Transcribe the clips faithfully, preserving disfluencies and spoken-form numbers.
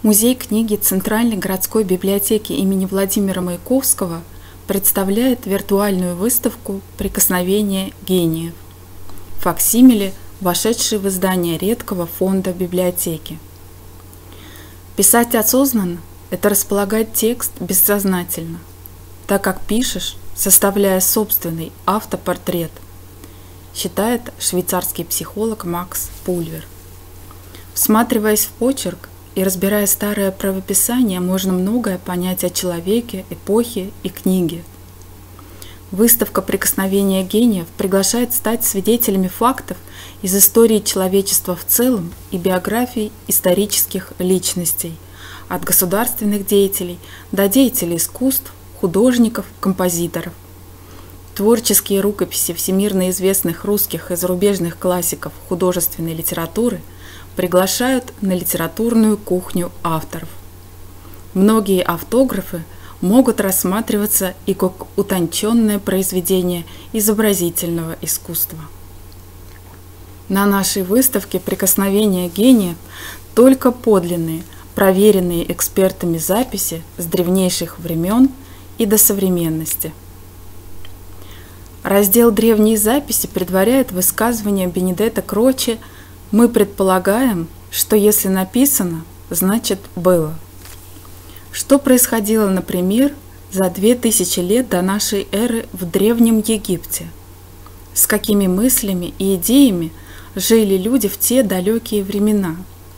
Музей книги Центральной городской библиотеки имени Владимира Маяковского представляет виртуальную выставку «Прикосновение гениев» факсимиле, вошедшие в издание редкого фонда библиотеки. Писать осознанно – это располагать текст бессознательно, так как пишешь, составляя собственный автопортрет, считает швейцарский психолог Макс Пульвер. Всматриваясь в почерк и разбирая старое правописание, можно многое понять о человеке, эпохе и книге. Выставка «Прикосновение гениев» приглашает стать свидетелями фактов из истории человечества в целом и биографий исторических личностей, от государственных деятелей до деятелей искусств, художников, композиторов. Творческие рукописи всемирно известных русских и зарубежных классиков художественной литературы приглашают на литературную кухню авторов. Многие автографы могут рассматриваться и как утонченное произведение изобразительного искусства. На нашей выставке «Прикосновение гениев» только подлинные, проверенные экспертами записи с древнейших времен и до современности. Раздел «Древние записи» предваряет высказывание Бенедетто Крочи: «Мы предполагаем, что если написано, значит было». Что происходило, например, за две тысячи лет до нашей эры в Древнем Египте? С какими мыслями и идеями жили люди в те далекие времена?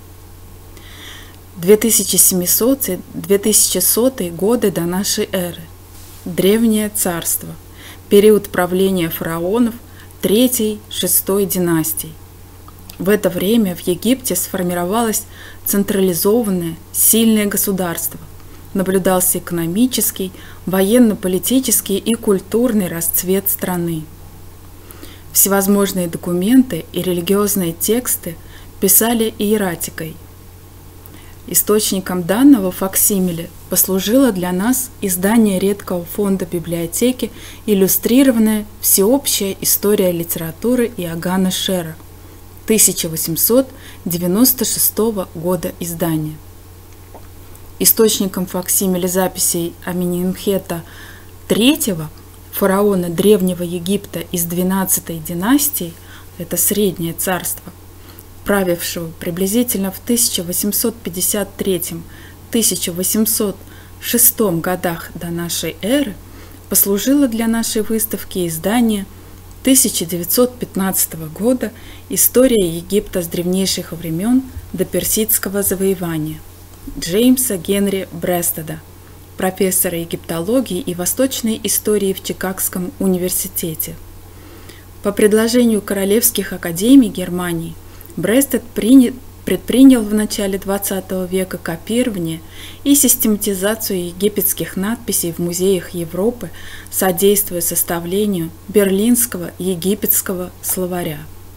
две тысячи семисотый — две тысячи сотый годы до нашей эры. Древнее царство. Период правления фараонов третьей-шестой династий. В это время в Египте сформировалось централизованное, сильное государство. Наблюдался экономический, военно-политический и культурный расцвет страны. Всевозможные документы и религиозные тексты писали иератикой. Источником данного факсимиле послужило для нас издание редкого фонда библиотеки «Иллюстрированная всеобщая история литературы» Иоганна Шера тысяча восемьсот девяносто шестого года издания. Источником факсимиле записей Аменемхета третьего, фараона Древнего Египта из двенадцатой династии, это Среднее царство, правившего приблизительно в тысяча восемьсот пятьдесят третьем — тысяча восемьсот шестом годах до нашей эры, послужило для нашей выставки издание тысяча девятьсот пятнадцатого года «История Египта с древнейших времен до персидского завоевания» Джеймса Генри Брестеда, профессора египтологии и восточной истории в Чикагском университете. По предложению Королевских академий Германии Брестед предпринял в начале двадцатого века копирование и систематизацию египетских надписей в музеях Европы, содействуя составлению Берлинского египетского словаря.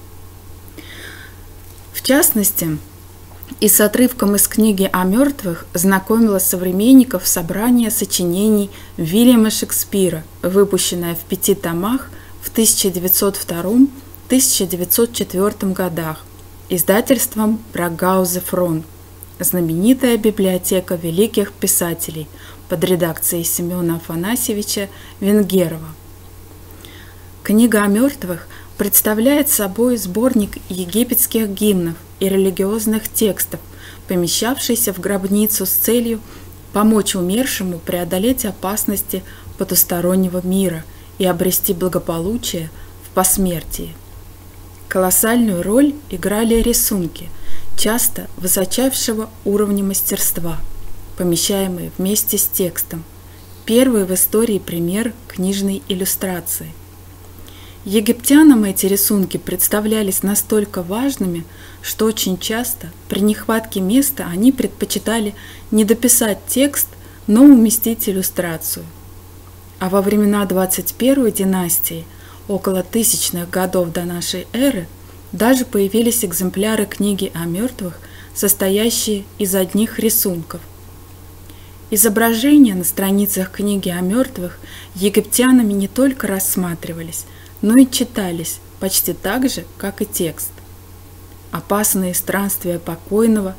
В частности, и с отрывком из книги о мертвых знакомила современников собрание сочинений Вильяма Шекспира, выпущенное в пяти томах в тысяча девятьсот втором — тысяча девятьсот четвёртом годах издательством Бракгаузе Фрон, знаменитая библиотека великих писателей под редакцией Семена Афанасьевича Венгерова. Книга о мертвых представляет собой сборник египетских гимнов и религиозных текстов, помещавшийся в гробницу с целью помочь умершему преодолеть опасности потустороннего мира и обрести благополучие в посмертии. Колоссальную роль играли рисунки, часто высочайшего уровня мастерства, помещаемые вместе с текстом. Первый в истории пример книжной иллюстрации. Египтянам эти рисунки представлялись настолько важными, что очень часто при нехватке места они предпочитали не дописать текст, но уместить иллюстрацию. А во времена двадцать первой династии, около тысячных годов до нашей эры, даже появились экземпляры книги о мертвых, состоящие из одних рисунков. Изображения на страницах книги о мертвых египтянами не только рассматривались, но и читались почти так же, как и текст. Опасные странствия покойного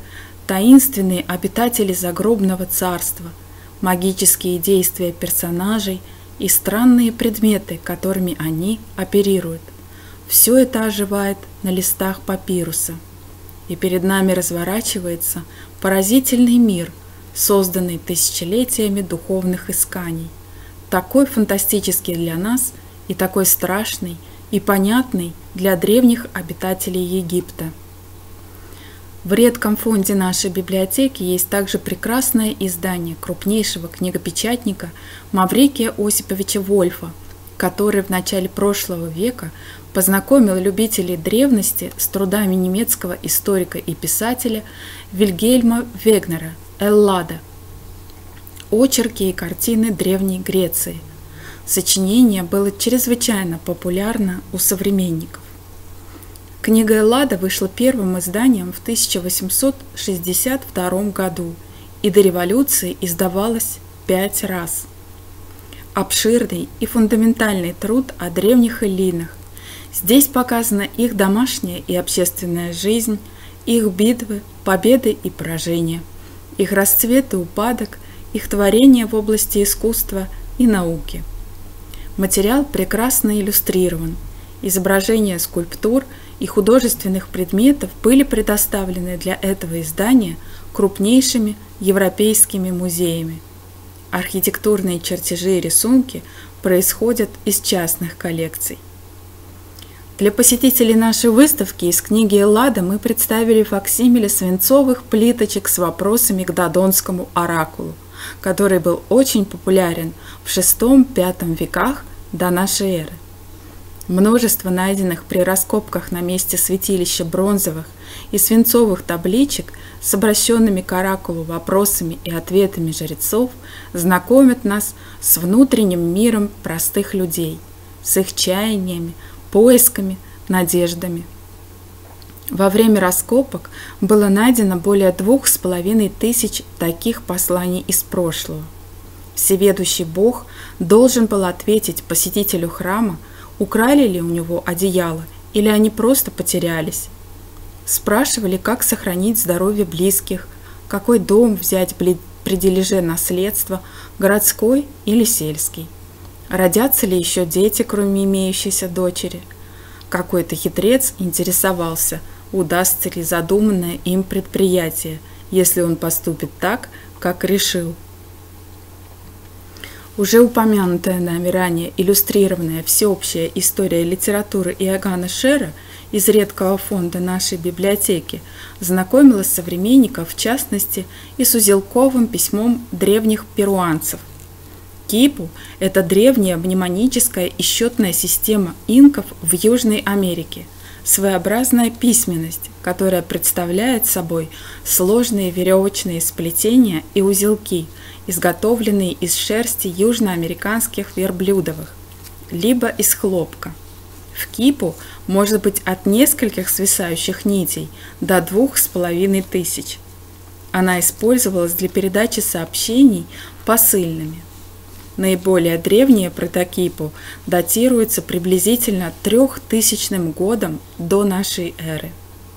таинственные обитатели загробного царства, магические действия персонажей и странные предметы, которыми они оперируют. Все это оживает на листах папируса, и перед нами разворачивается поразительный мир, созданный тысячелетиями духовных исканий, такой фантастический для нас и такой страшный и понятный для древних обитателей Египта. В редком фонде нашей библиотеки есть также прекрасное издание крупнейшего книгопечатника Маврикия Осиповича Вольфа, который в начале прошлого века познакомил любителей древности с трудами немецкого историка и писателя Вильгельма Вегнера «Эллада. Очерки и картины Древней Греции». Сочинение было чрезвычайно популярно у современников. Книга «Эллада» вышла первым изданием в тысяча восемьсот шестьдесят втором году и до революции издавалась пять раз. Обширный и фундаментальный труд о древних эллинах. Здесь показана их домашняя и общественная жизнь, их битвы, победы и поражения, их расцвет и упадок, их творения в области искусства и науки. Материал прекрасно иллюстрирован. Изображения скульптур и художественных предметов были предоставлены для этого издания крупнейшими европейскими музеями. Архитектурные чертежи и рисунки происходят из частных коллекций. Для посетителей нашей выставки из книги «Эллада» мы представили факсимиле свинцовых плиточек с вопросами к Додонскому оракулу, который был очень популярен в шестом-пятом веках до нашей эры. Множество найденных при раскопках на месте святилища бронзовых и свинцовых табличек с обращенными к оракулу вопросами и ответами жрецов знакомят нас с внутренним миром простых людей, с их чаяниями, поисками, надеждами. Во время раскопок было найдено более двух с половиной тысяч таких посланий из прошлого. Всеведущий Бог должен был ответить посетителю храма, украли ли у него одеяло или они просто потерялись. Спрашивали, как сохранить здоровье близких, какой дом взять при дележе наследства, городской или сельский. Родятся ли еще дети, кроме имеющейся дочери? Какой-то хитрец интересовался, удастся ли задуманное им предприятие, если он поступит так, как решил. Уже упомянутая нами ранее иллюстрированная всеобщая история литературы Иоганна Шера из редкого фонда нашей библиотеки знакомила современников, в частности, и с узелковым письмом древних перуанцев. Кипу – это древняя мнемоническая и счетная система инков в Южной Америке, своеобразная письменность, которая представляет собой сложные веревочные сплетения и узелки, изготовленные из шерсти южноамериканских верблюдовых, либо из хлопка. В кипу может быть от нескольких свисающих нитей до двух с половиной тысяч. Она использовалась для передачи сообщений посыльными. Наиболее древние прототипы датируются приблизительно трехтысячным годом до нашей эры.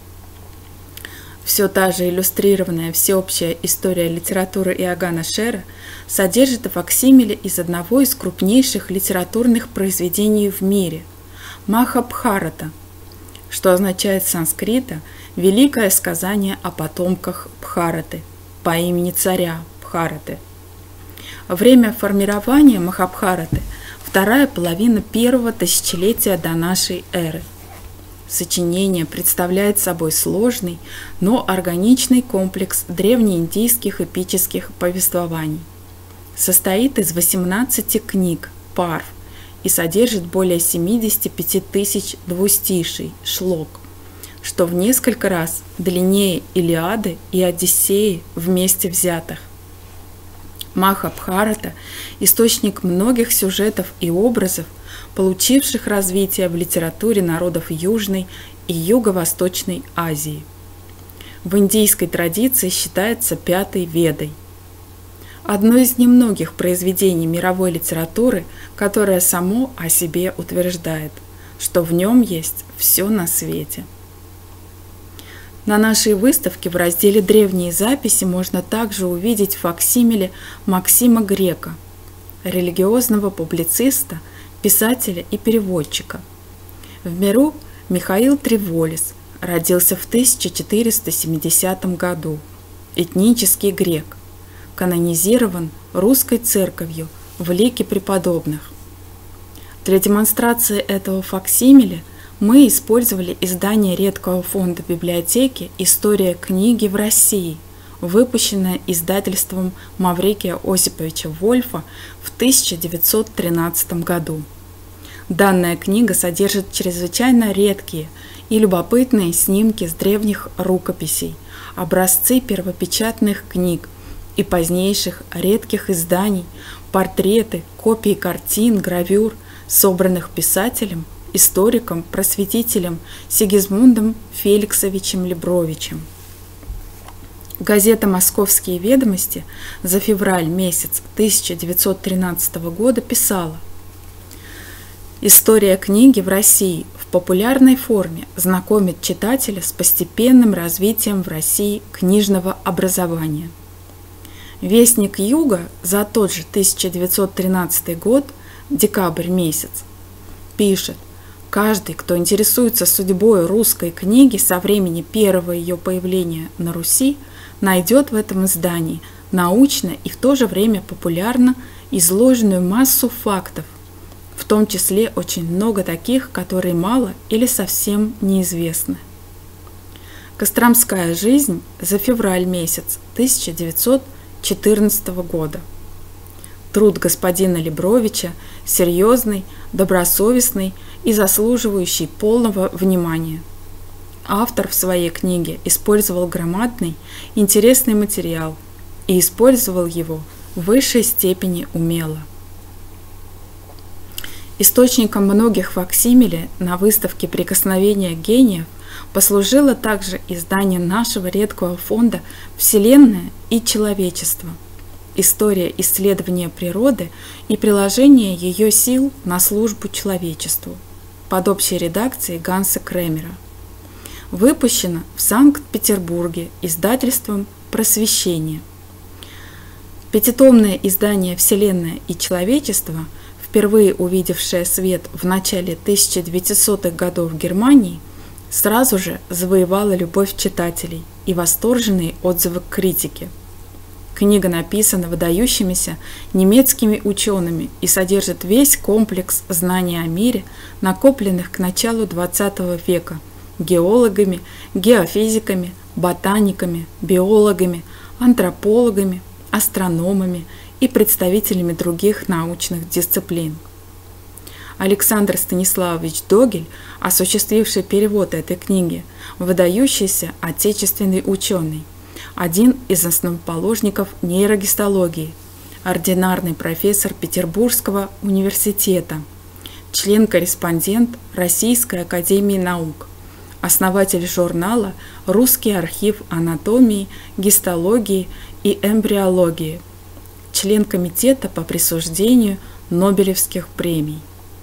Все та же иллюстрированная всеобщая история литературы Иоганна Шера содержит факсимиле из одного из крупнейших литературных произведений в мире – Махабхарата, что означает с санскрита «великое сказание о потомках Бхараты» по имени царя Бхараты. Время формирования Махабхараты – вторая половина первого тысячелетия до нашей эры. Сочинение представляет собой сложный, но органичный комплекс древнеиндийских эпических повествований. Состоит из восемнадцати книг, парв, и содержит более семидесяти пяти тысяч двустиший, шлок, что в несколько раз длиннее Илиады и Одиссеи вместе взятых. Махабхарата – источник многих сюжетов и образов, получивших развитие в литературе народов Южной и Юго-Восточной Азии. В индийской традиции считается пятой Ведой. Одно из немногих произведений мировой литературы, которое само о себе утверждает, что в нем есть все на свете. На нашей выставке в разделе «Древние записи» можно также увидеть факсимиле Максима Грека, религиозного публициста, писателя и переводчика. В миру Михаил Триволис родился в тысяча четыреста семидесятом году, этнический грек, канонизирован Русской Церковью в лике преподобных. Для демонстрации этого факсимиле мы использовали издание редкого фонда библиотеки «История книги в России», выпущенное издательством Маврикия Осиповича Вольфа в тысяча девятьсот тринадцатом году. Данная книга содержит чрезвычайно редкие и любопытные снимки с древних рукописей, образцы первопечатных книг и позднейших редких изданий, портреты, копии картин, гравюр, собранных писателем, историком, просветителем Сигизмундом Феликсовичем Лебровичем. Газета «Московские ведомости» за февраль месяц тысяча девятьсот тринадцатого года писала: «История книги в России в популярной форме знакомит читателя с постепенным развитием в России книжного образования». Вестник Юга за тот же тысяча девятьсот тринадцатый год, декабрь месяц, пишет: «Каждый, кто интересуется судьбой русской книги со времени первого ее появления на Руси, найдет в этом издании научно и в то же время популярно изложенную массу фактов, в том числе очень много таких, которые мало или совсем неизвестны». Костромская жизнь за февраль месяц тысяча девятьсот четырнадцатого года. Труд господина Лебровича серьезный, добросовестный и заслуживающий полного внимания. Автор в своей книге использовал громадный, интересный материал и использовал его в высшей степени умело. Источником многих факсимиле на выставке «Прикосновения гениев» послужило также издание нашего редкого фонда «Вселенная и человечество. История исследования природы и приложение ее сил на службу человечеству» под общей редакцией Ганса Кремера. Выпущено в Санкт-Петербурге издательством «Просвещение». Пятитомное издание «Вселенная и человечество», впервые увидевшее свет в начале тысяча девятисотых годов в Германии, сразу же завоевало любовь читателей и восторженные отзывы критики. Книга написана выдающимися немецкими учеными и содержит весь комплекс знаний о мире, накопленных к началу двадцатого века геологами, геофизиками, ботаниками, биологами, антропологами, астрономами и представителями других научных дисциплин. Александр Станиславович Догель, осуществивший перевод этой книги, выдающийся отечественный ученый, один из основоположников нейрогистологии, ординарный профессор Петербургского университета, член-корреспондент Российской академии наук, основатель журнала «Русский архив анатомии, гистологии и эмбриологии», член комитета по присуждению Нобелевских премий.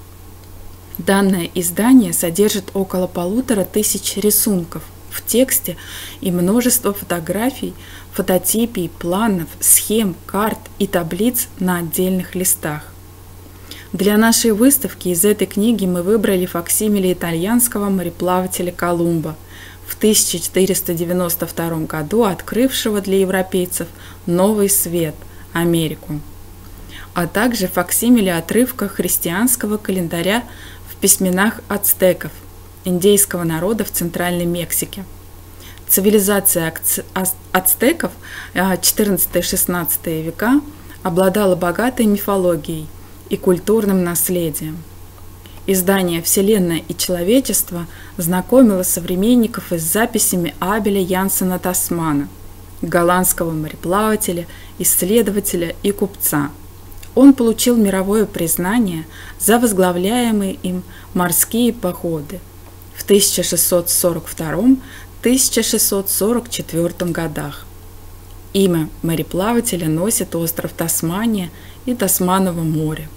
Данное издание содержит около полутора тысяч рисунков в тексте и множество фотографий, фототипий, планов, схем, карт и таблиц на отдельных листах. Для нашей выставки из этой книги мы выбрали факсимиле итальянского мореплавателя Колумба, в тысяча четыреста девяносто втором году открывшего для европейцев новый свет – Америку, а также факсимиле отрывка христианского календаря в письменах ацтеков, индейского народа в Центральной Мексике. Цивилизация ацтеков четырнадцатый-шестнадцатый века обладала богатой мифологией и культурным наследием. Издание «Вселенная и человечество» знакомило современников с записями Абеля Янсена Тасмана, голландского мореплавателя, исследователя и купца. Он получил мировое признание за возглавляемые им морские походы в тысяча шестьсот сорок втором — тысяча шестьсот сорок четвёртом годах. Имя мореплавателя носит остров Тасмания и Тасманово море.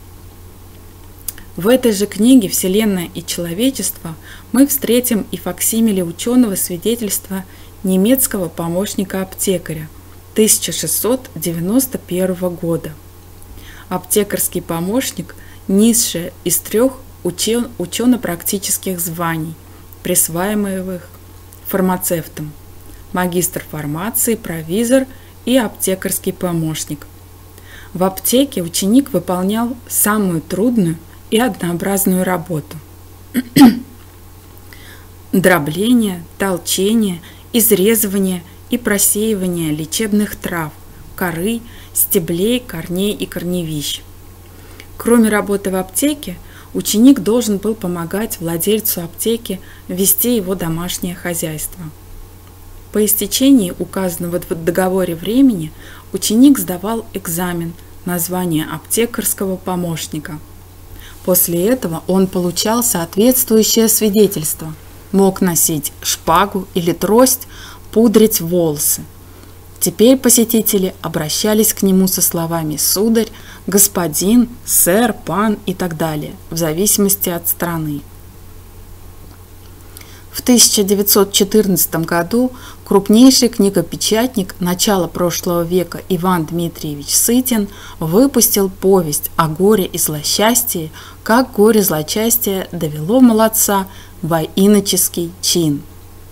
В этой же книге «Вселенная и человечество» мы встретим и факсимиле ученого свидетельства немецкого помощника-аптекаря тысяча шестьсот девяносто первого года. Аптекарский помощник – низшее из трех учен- учено-практических званий, присваиваемых фармацевтом: магистр фармации, провизор и аптекарский помощник. В аптеке ученик выполнял самую трудную и однообразную работу – дробление, толчение, изрезывание и просеивание лечебных трав, коры, стеблей, корней и корневищ. Кроме работы в аптеке, ученик должен был помогать владельцу аптеки вести его домашнее хозяйство. По истечении указанного в договоре времени ученик сдавал экзамен на звание аптекарского помощника. После этого он получал соответствующее свидетельство, мог носить шпагу или трость, пудрить волосы. Теперь посетители обращались к нему со словами «сударь», «господин», «сэр», «пан» и так далее, в зависимости от страны. В тысяча девятьсот четырнадцатом году крупнейший книгопечатник начала прошлого века Иван Дмитриевич Сытин выпустил повесть о горе и злосчастье, как горе злосчастье довело молодца во иноческий чин.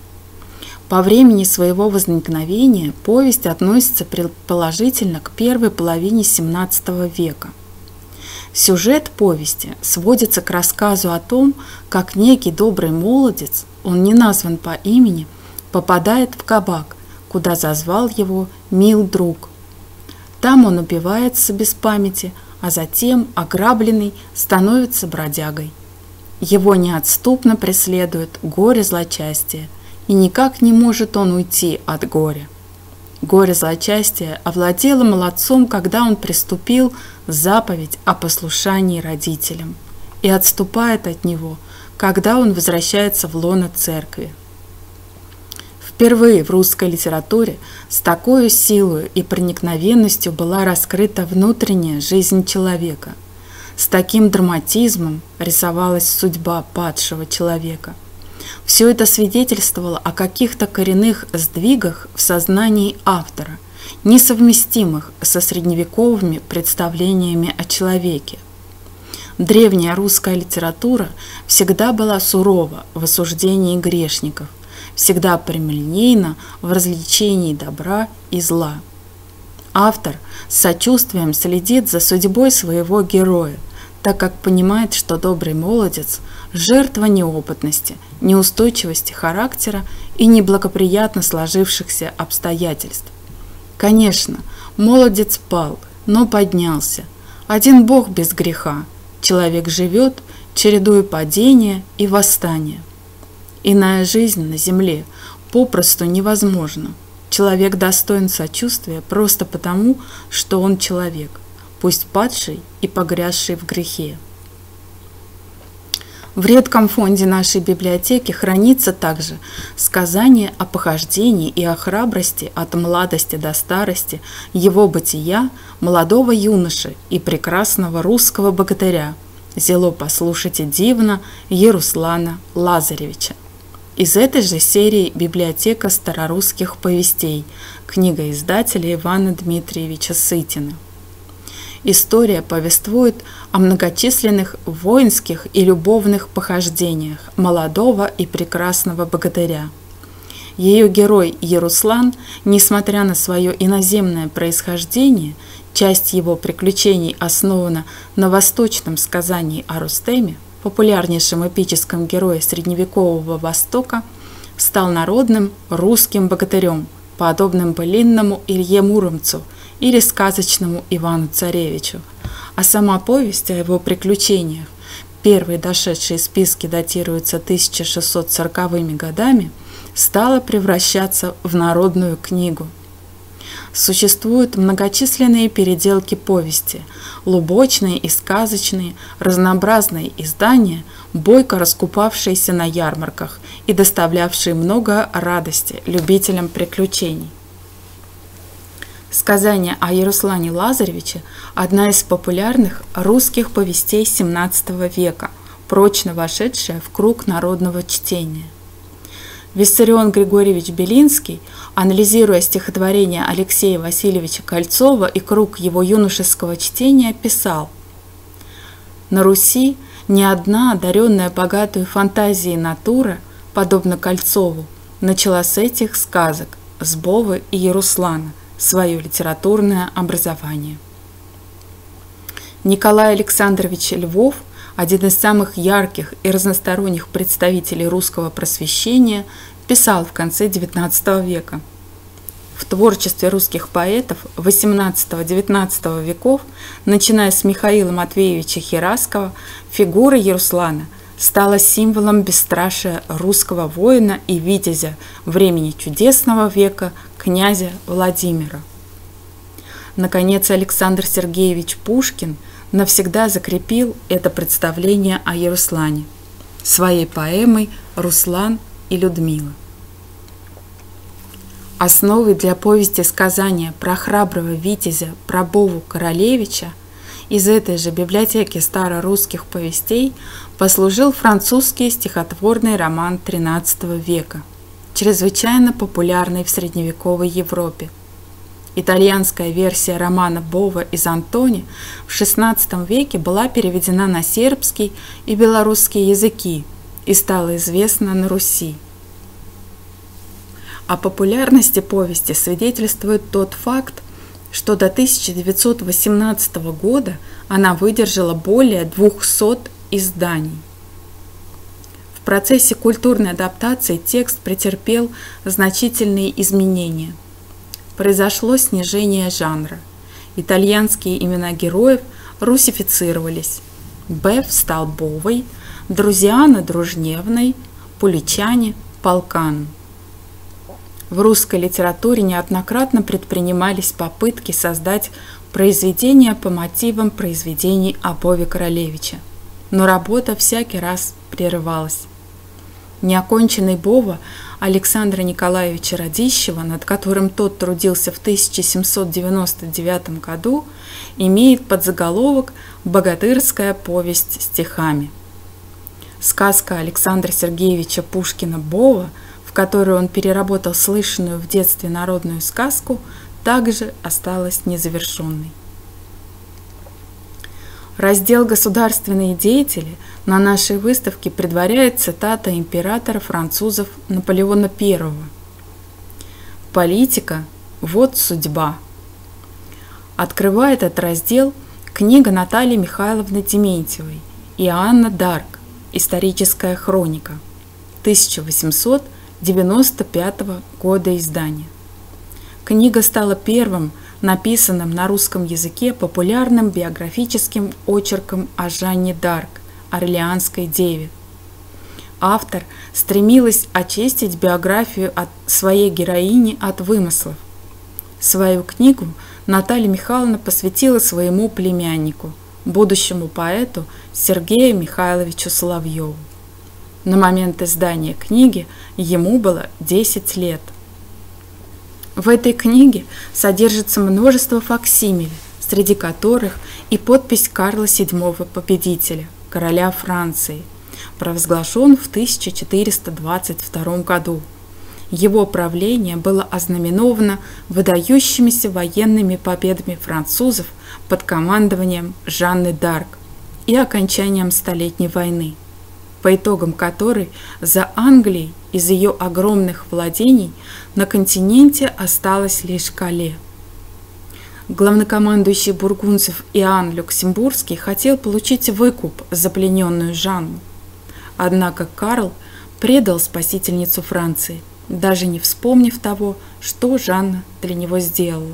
По времени своего возникновения повесть относится предположительно к первой половине семнадцатого века. Сюжет повести сводится к рассказу о том, как некий добрый молодец, он не назван по имени, попадает в кабак, куда зазвал его мил друг. Там он упивается без памяти, а затем, ограбленный, становится бродягой. Его неотступно преследует горе злосчастье, и никак не может он уйти от горя. Горе злосчастье овладело молодцом, когда он приступил заповедь о послушании родителям, и отступает от него, когда он возвращается в лоно церкви. Впервые в русской литературе с такой силой и проникновенностью была раскрыта внутренняя жизнь человека. С таким драматизмом рисовалась судьба падшего человека. Все это свидетельствовало о каких-то коренных сдвигах в сознании автора, несовместимых со средневековыми представлениями о человеке. Древняя русская литература всегда была сурова в осуждении грешников, всегда прямолинейна в развлечении добра и зла. Автор с сочувствием следит за судьбой своего героя, так как понимает, что добрый молодец – жертва неопытности, неустойчивости характера и неблагоприятно сложившихся обстоятельств. Конечно, молодец пал, но поднялся. Один Бог без греха. Человек живет, чередуя падения и восстания. Иная жизнь на земле попросту невозможна. Человек достоин сочувствия просто потому, что он человек, пусть падший и погрязший в грехе. В редком фонде нашей библиотеки хранится также сказание о похождении и о храбрости от младости до старости его бытия, молодого юноши и прекрасного русского богатыря, зело послушайте дивно Еруслана Лазаревича. Из этой же серии «Библиотека старорусских повестей», книга издателя Ивана Дмитриевича Сытина. История повествует о многочисленных воинских и любовных похождениях молодого и прекрасного богатыря. Ее герой Еруслан, несмотря на свое иноземное происхождение, часть его приключений основана на восточном сказании о Рустеме, популярнейшем эпическом герое средневекового Востока, стал народным русским богатырем, подобным былинному Илье Муромцу или сказочному Ивану Царевичу, а сама повесть о его приключениях, первые дошедшие списки датируются тысяча шестьсот сороковыми годами, стала превращаться в народную книгу. Существуют многочисленные переделки повести, лубочные и сказочные, разнообразные издания, бойко раскупавшиеся на ярмарках и доставлявшие много радости любителям приключений. Сказание о Еруслане Лазаревиче – одна из популярных русских повестей семнадцатого века, прочно вошедшая в круг народного чтения. Виссарион Григорьевич Белинский, анализируя стихотворение Алексея Васильевича Кольцова и круг его юношеского чтения, писал: «На Руси ни одна одаренная богатой фантазией натура, подобно Кольцову, начала с этих сказок, с Бовы и Еруслана, свое литературное образование». Николай Александрович Львов, один из самых ярких и разносторонних представителей русского просвещения, писал в конце девятнадцатого века: в творчестве русских поэтов восемнадцатого-девятнадцатого веков, начиная с Михаила Матвеевича Хераскова, фигура Еруслана стала символом бесстрашия русского воина и витязя времени чудесного века князя Владимира. Наконец, Александр Сергеевич Пушкин навсегда закрепил это представление о Еруслане своей поэмой «Руслан и Людмила». Основой для повести сказания про храброго витязя Пробову Королевича из этой же библиотеки старорусских повестей послужил французский стихотворный роман тринадцатого века, чрезвычайно популярный в средневековой Европе. Итальянская версия романа Бова из Антони в шестнадцатом веке была переведена на сербский и белорусский языки и стала известна на Руси. О популярности повести свидетельствует тот факт, что до тысяча девятьсот восемнадцатого года она выдержала более двухсот изданий. В процессе культурной адаптации текст претерпел значительные изменения. Произошло снижение жанра. Итальянские имена героев русифицировались. Беф стал Бовой, Друзиана – Дружневной, Пуличане – Полканом. В русской литературе неоднократно предпринимались попытки создать произведения по мотивам произведений о Бове Королевича, но работа всякий раз прерывалась. Неоконченный Бова Александра Николаевича Радищева, над которым тот трудился в тысяча семьсот девяносто девятом году, имеет подзаголовок «Богатырская повесть стихами». Сказка Александра Сергеевича Пушкина «Бова», в которую он переработал слышанную в детстве народную сказку, также осталась незавершенной. Раздел «Государственные деятели» на нашей выставке предваряет цитата императора французов Наполеона Первого: «Политика – вот судьба». Открывает этот раздел книга Натальи Михайловны Дементьевой «Иоанна Дарк. Историческая хроника», тысяча восемьсот девяносто пятого года издания. Книга стала первым написанным на русском языке популярным биографическим очерком о Жанне Дарк, Орлеанской деве. Автор стремилась очистить биографию от своей героини от вымыслов. Свою книгу Наталья Михайловна посвятила своему племяннику, будущему поэту Сергею Михайловичу Соловьеву. На момент издания книги ему было десять лет. В этой книге содержится множество факсимилей, среди которых и подпись Карла седьмого Победителя, короля Франции, провозглашен в тысяча четыреста двадцать втором году. Его правление было ознаменовано выдающимися военными победами французов под командованием Жанны Дарк и окончанием Столетней войны, по итогам которой за Англией из ее огромных владений на континенте осталось лишь Кале. Главнокомандующий бургундцев Иоанн Люксембургский хотел получить выкуп за плененную Жанну. Однако Карл предал спасительницу Франции, даже не вспомнив того, что Жанна для него сделала.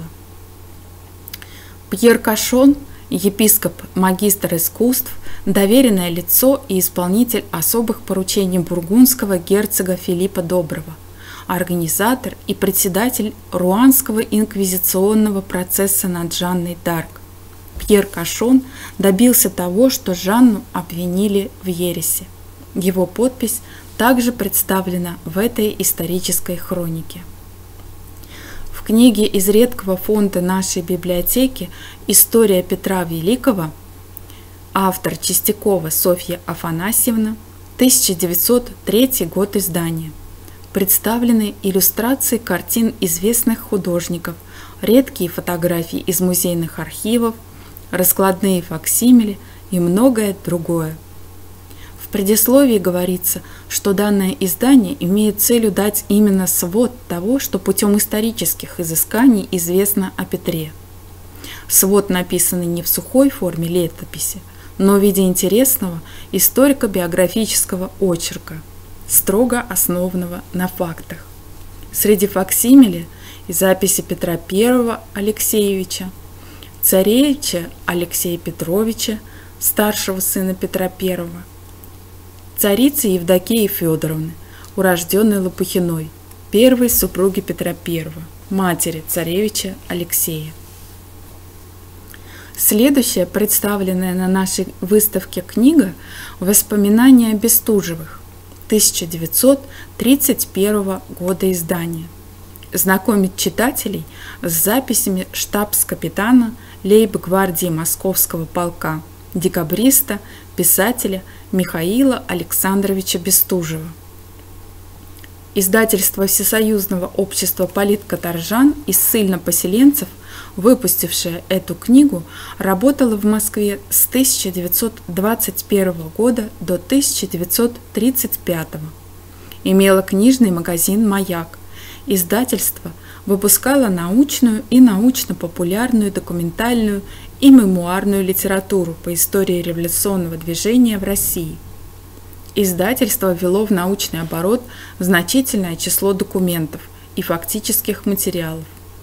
Пьер Кашон, епископ, магистр искусств, доверенное лицо и исполнитель особых поручений бургундского герцога Филиппа Доброго, организатор и председатель руанского инквизиционного процесса над Жанной Дарк. Пьер Кашон добился того, что Жанну обвинили в ереси. Его подпись также представлена в этой исторической хронике. В книге из редкого фонда нашей библиотеки «История Петра Великого» автор Чистякова Софья Афанасьевна, тысяча девятьсот третий год издания, представлены иллюстрации картин известных художников, редкие фотографии из музейных архивов, раскладные факсимили и многое другое. В предисловии говорится, что данное издание имеет целью дать именно свод того, что путем исторических изысканий известно о Петре. Свод написанный не в сухой форме летописи, но в виде интересного историко-биографического очерка, строго основанного на фактах. Среди факсимиле и записи Петра Первого Алексеевича, царевича Алексея Петровича, старшего сына Петра Первого, царицы Евдокии Федоровны, урожденной Лопухиной, первой супруги Петра Первого, матери царевича Алексея. Следующая представленная на нашей выставке книга «Воспоминания Бестужевых» тысяча девятьсот тридцать первого года издания. Знакомит читателей с записями штабс-капитана лейб-гвардии Московского полка, декабриста, писателя Михаила Александровича Бестужева. Издательство Всесоюзного общества политкаторжан и ссыльно-поселенцев, выпустившее эту книгу, работало в Москве с тысяча девятьсот двадцать первого года до тысяча девятьсот тридцать пятого. Имело книжный магазин «Маяк». Издательство выпускало научную и научно-популярную, документальную и мемуарную литературу по истории революционного движения в России. Издательство ввело в научный оборот значительное число документов и фактических материалов.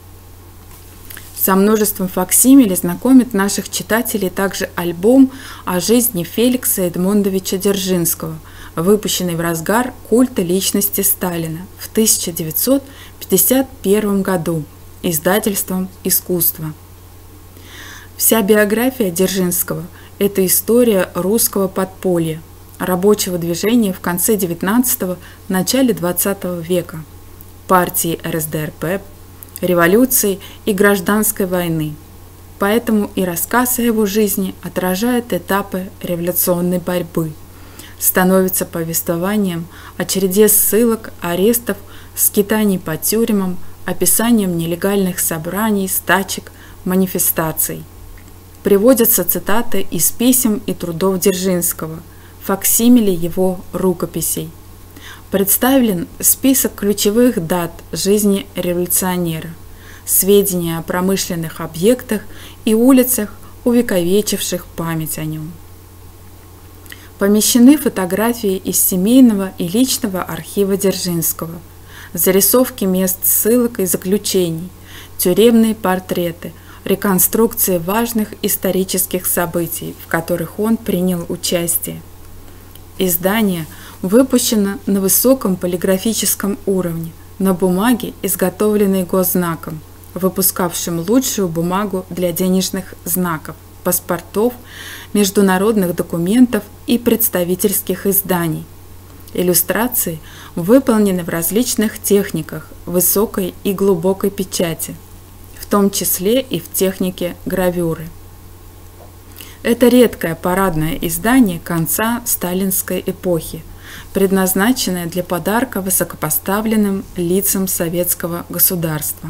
Со множеством факсимиле знакомит наших читателей также альбом о жизни Феликса Эдмондовича Дзержинского, выпущенный в разгар культа личности Сталина в тысяча девятьсот пятьдесят первом году издательством «Искусство». Вся биография Дзержинского – это история русского подполья, рабочего движения в конце девятнадцатого – начале двадцатого века, партии эр эс дэ эр пэ, революции и гражданской войны. Поэтому и рассказ о его жизни отражает этапы революционной борьбы, становится повествованием о череде ссылок, арестов, скитаний по тюрьмам, описанием нелегальных собраний, стачек, манифестаций. Приводятся цитаты из писем и трудов Дзержинского, факсимили его рукописей. Представлен список ключевых дат жизни революционера, сведения о промышленных объектах и улицах, увековечивших память о нем. Помещены фотографии из семейного и личного архива Дзержинского, зарисовки мест ссылок и заключений, тюремные портреты, реконструкции важных исторических событий, в которых он принял участие. Издание выпущено на высоком полиграфическом уровне, на бумаге, изготовленной Госзнаком, выпускавшим лучшую бумагу для денежных знаков, паспортов, международных документов и представительских изданий. Иллюстрации выполнены в различных техниках высокой и глубокой печати, в том числе и в технике гравюры. Это редкое парадное издание конца сталинской эпохи, предназначенное для подарка высокопоставленным лицам советского государства.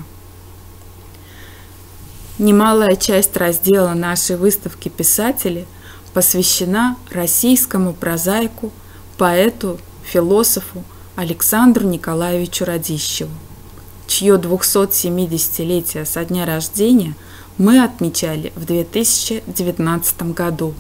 Немалая часть раздела нашей выставки «Писатели» посвящена российскому прозаику, поэту, философу Александру Николаевичу Радищеву, чье двухсотсемидесятилетие со дня рождения мы отмечали в две тысячи девятнадцатом году.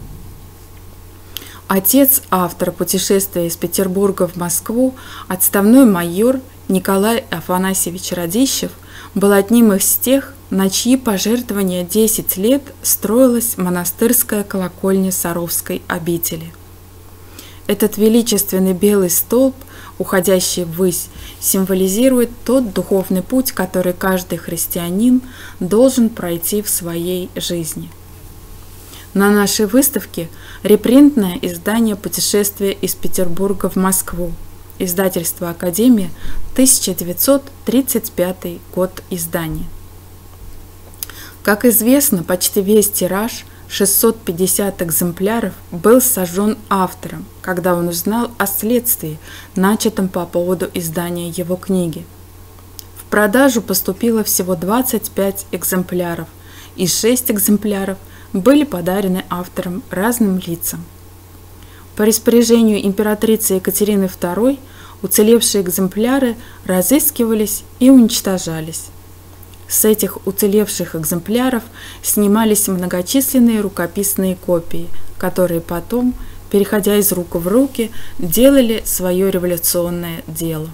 Отец автора путешествия из Петербурга в Москву, отставной майор Николай Афанасьевич Радищев, был одним из тех, на чьи пожертвования десять лет строилась монастырская колокольня Саровской обители. Этот величественный белый столб, уходящий ввысь, символизирует тот духовный путь, который каждый христианин должен пройти в своей жизни. На нашей выставке репринтное издание «Путешествие из Петербурга в Москву», издательство «Академия», тысяча девятьсот тридцать пятый год издания. Как известно, почти весь тираж шестьсот пятьдесят экземпляров был сожжен автором, когда он узнал о следствии, начатом по поводу издания его книги. В продажу поступило всего двадцать пять экземпляров, и шесть экземпляров были подарены автором разным лицам. По распоряжению императрицы Екатерины второй уцелевшие экземпляры разыскивались и уничтожались. С этих уцелевших экземпляров снимались многочисленные рукописные копии, которые потом, переходя из рук в руки, делали свое революционное дело.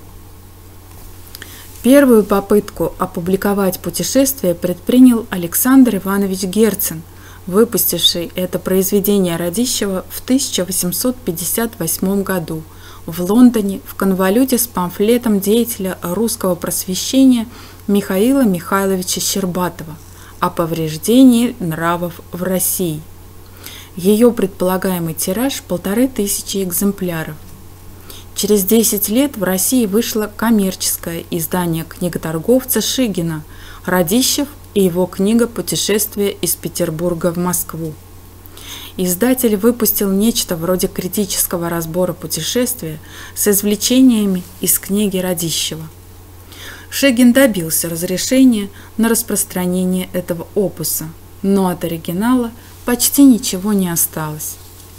Первую попытку опубликовать путешествие предпринял Александр Иванович Герцен, выпустивший это произведение Радищева в тысяча восемьсот пятьдесят восьмом году в Лондоне в конвалюте с памфлетом деятеля русского просвещения Михаила Михайловича Щербатова о повреждении нравов в России. Ее предполагаемый тираж – полторы тысячи экземпляров. Через десять лет в России вышло коммерческое издание книготорговца Шигина «Радищев и его книга «Путешествие из Петербурга в Москву». Издатель выпустил нечто вроде критического разбора путешествия с извлечениями из книги Радищева. Шигин добился разрешения на распространение этого опуса, но от оригинала почти ничего не осталось.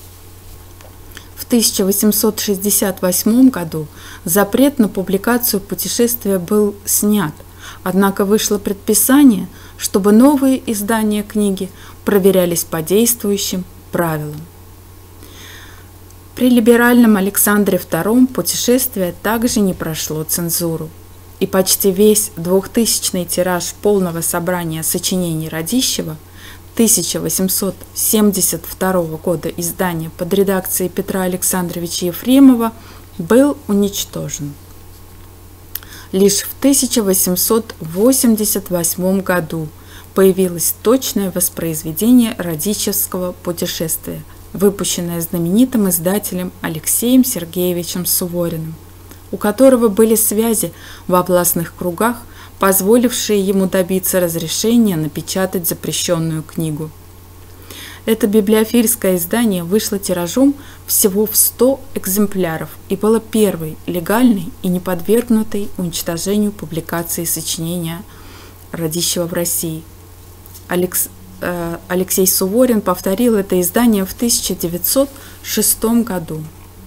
В тысяча восемьсот шестьдесят восьмом году запрет на публикацию путешествия был снят, однако вышло предписание, чтобы новые издания книги проверялись по действующим правилам. При либеральном Александре втором путешествие также не прошло цензуру, и почти весь двухтысячный тираж полного собрания сочинений Радищева тысяча восемьсот семьдесят второго года издания под редакцией Петра Александровича Ефремова был уничтожен. Лишь в тысяча восемьсот восемьдесят восьмом году появилось точное воспроизведение радищевского путешествия, выпущенное знаменитым издателем Алексеем Сергеевичем Сувориным, у которого были связи в областных кругах, позволившие ему добиться разрешения напечатать запрещенную книгу. Это библиофильское издание вышло тиражом всего в сто экземпляров и было первой легальной и не подвергнутой уничтожению публикации сочинения Радищева в России. Алекс, э, Алексей Суворин повторил это издание в тысяча девятьсот шестом году.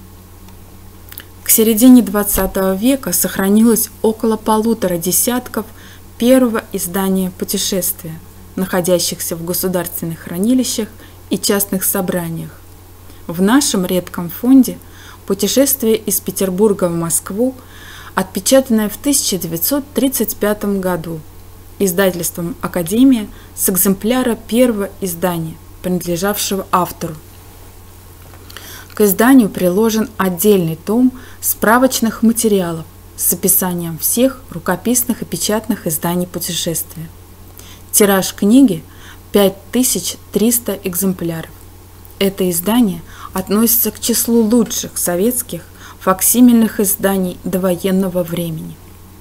К середине двадцатого века сохранилось около полутора десятков первого издания путешествия, находящихся в государственных хранилищах и частных собраниях. В нашем редком фонде «Путешествие из Петербурга в Москву», отпечатанное в тысяча девятьсот тридцать пятом году издательством «Академия» с экземпляра первого издания, принадлежавшего автору. К изданию приложен отдельный том справочных материалов с описанием всех рукописных и печатных изданий путешествия. Тираж книги – пять тысяч триста экземпляров. Это издание относится к числу лучших советских факсимильных изданий довоенного времени.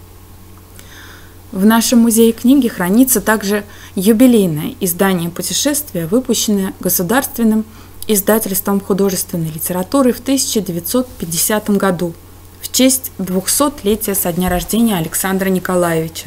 В нашем музее книги хранится также юбилейное издание путешествия, выпущенное Государственным издательством художественной литературы в тысяча девятьсот пятидесятом году в честь двухсотлетия со дня рождения Александра Николаевича.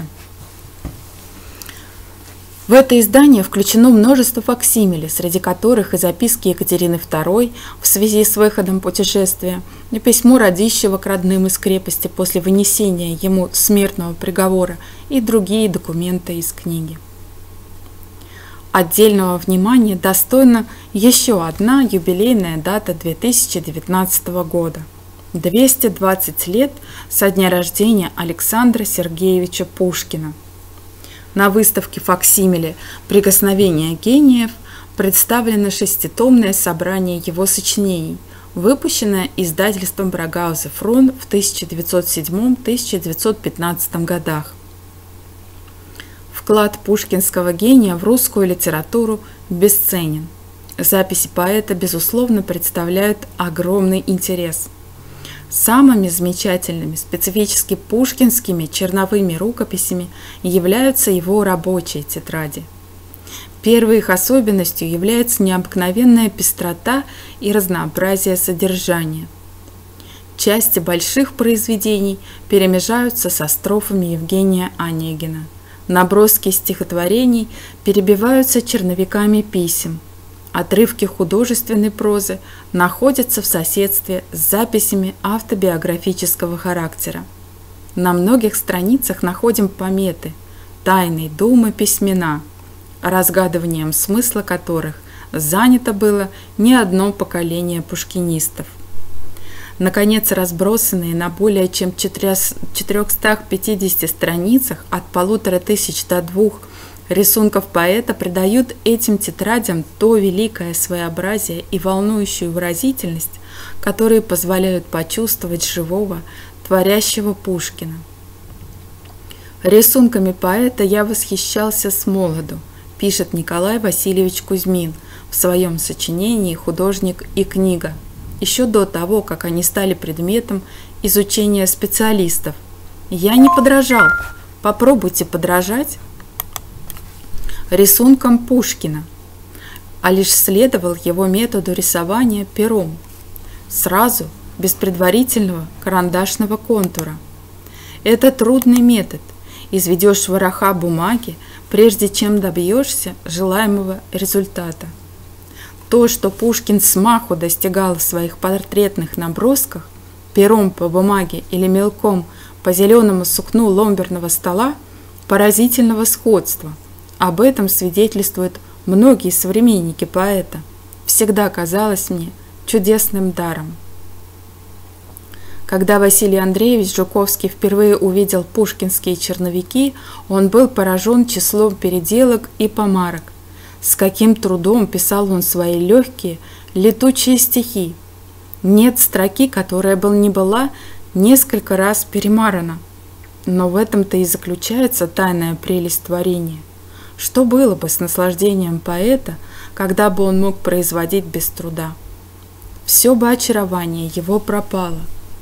В это издание включено множество факсимилей, среди которых и записки Екатерины второй в связи с выходом путешествия, и письмо Радищева к родным из крепости после вынесения ему смертного приговора и другие документы из книги. Отдельного внимания достойна еще одна юбилейная дата две тысячи девятнадцатого года – двести двадцать лет со дня рождения Александра Сергеевича Пушкина. На выставке факсимиле «Прикосновение гениев» представлено шеститомное собрание его сочинений, выпущенное издательством Брагаузе Фрон в тысяча девятьсот седьмом — тысяча девятьсот пятнадцатом годах. Вклад пушкинского гения в русскую литературу бесценен. Записи поэта, безусловно, представляют огромный интерес. Самыми замечательными, специфически пушкинскими черновыми рукописями являются его рабочие тетради. Первой их особенностью является необыкновенная пестрота и разнообразие содержания. Части больших произведений перемежаются со строфами Евгения Онегина. Наброски стихотворений перебиваются черновиками писем. Отрывки художественной прозы находятся в соседстве с записями автобиографического характера. На многих страницах находим пометы «Тайной думы письмена», разгадыванием смысла которых занято было не одно поколение пушкинистов. Наконец, разбросанные на более чем четырёхстах пятидесяти страницах от полутора тысяч до двух рисунков поэта придают этим тетрадям то великое своеобразие и волнующую выразительность, которые позволяют почувствовать живого, творящего Пушкина. Рисунками поэта я восхищался с молоду, пишет Николай Васильевич Кузьмин в своем сочинении «Художник и книга», еще до того, как они стали предметом изучения специалистов. Я не подражал, попробуйте подражать рисункам Пушкина, а лишь следовал его методу рисования пером, сразу, без предварительного карандашного контура. Это трудный метод, изведешь вороха бумаги, прежде чем добьешься желаемого результата. То, что Пушкин смаху достигал в своих портретных набросках, пером по бумаге или мелком по зеленому сукну ломберного стола, поразительного сходства. Об этом свидетельствуют многие современники поэта. Всегда казалось мне чудесным даром. Когда Василий Андреевич Жуковский впервые увидел пушкинские черновики, он был поражен числом переделок и помарок. С каким трудом писал он свои легкие, летучие стихи. Нет строки, которая бы ни была несколько раз перемарана. Но в этом-то и заключается тайная прелесть творения. Что было бы с наслаждением поэта, когда бы он мог производить без труда? Все бы очарование его пропало.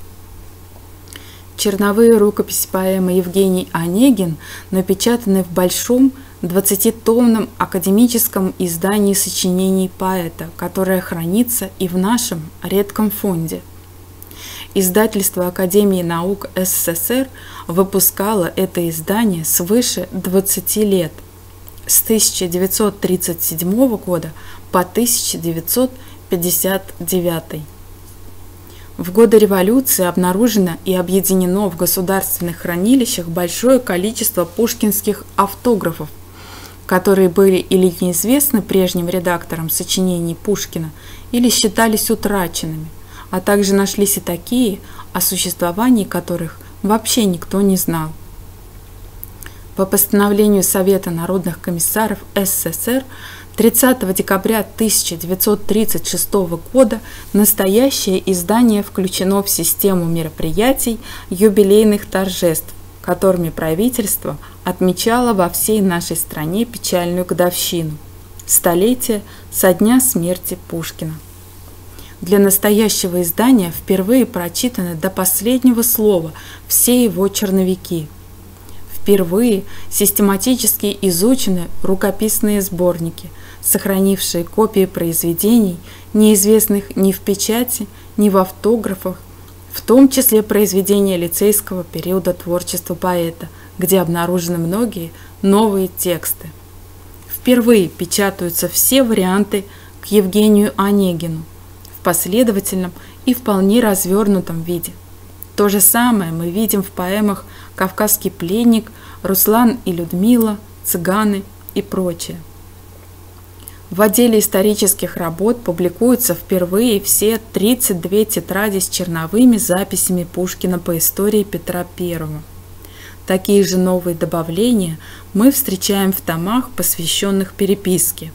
Черновые рукописи поэмы Евгений Онегин напечатаны в большом двадцатитомном академическом издании сочинений поэта, которое хранится и в нашем редком фонде. Издательство Академии наук СССР выпускало это издание свыше двадцати лет, с тысяча девятьсот тридцать седьмого года по тысяча девятьсот пятьдесят девятый. В годы революции обнаружено и объединено в государственных хранилищах большое количество пушкинских автографов, которые были или неизвестны прежним редакторам сочинений Пушкина, или считались утраченными, а также нашлись и такие, о существовании которых вообще никто не знал. По постановлению Совета народных комиссаров СССР тридцатого декабря тысяча девятьсот тридцать шестого года настоящее издание включено в систему мероприятий юбилейных торжеств, которыми правительство отмечало во всей нашей стране печальную годовщину – столетие со дня смерти Пушкина. Для настоящего издания впервые прочитаны до последнего слова все его черновики. Впервые систематически изучены рукописные сборники, сохранившие копии произведений, неизвестных ни в печати, ни в автографах, в том числе произведения лицейского периода творчества поэта, где обнаружены многие новые тексты. Впервые печатаются все варианты к Евгению Онегину в последовательном и вполне развернутом виде. То же самое мы видим в поэмах «Кавказский пленник», «Руслан и Людмила», «Цыганы» и прочее. В отделе исторических работ публикуются впервые все тридцать две тетради с черновыми записями Пушкина по истории Петра Первого. Такие же новые добавления мы встречаем в томах, посвященных переписке,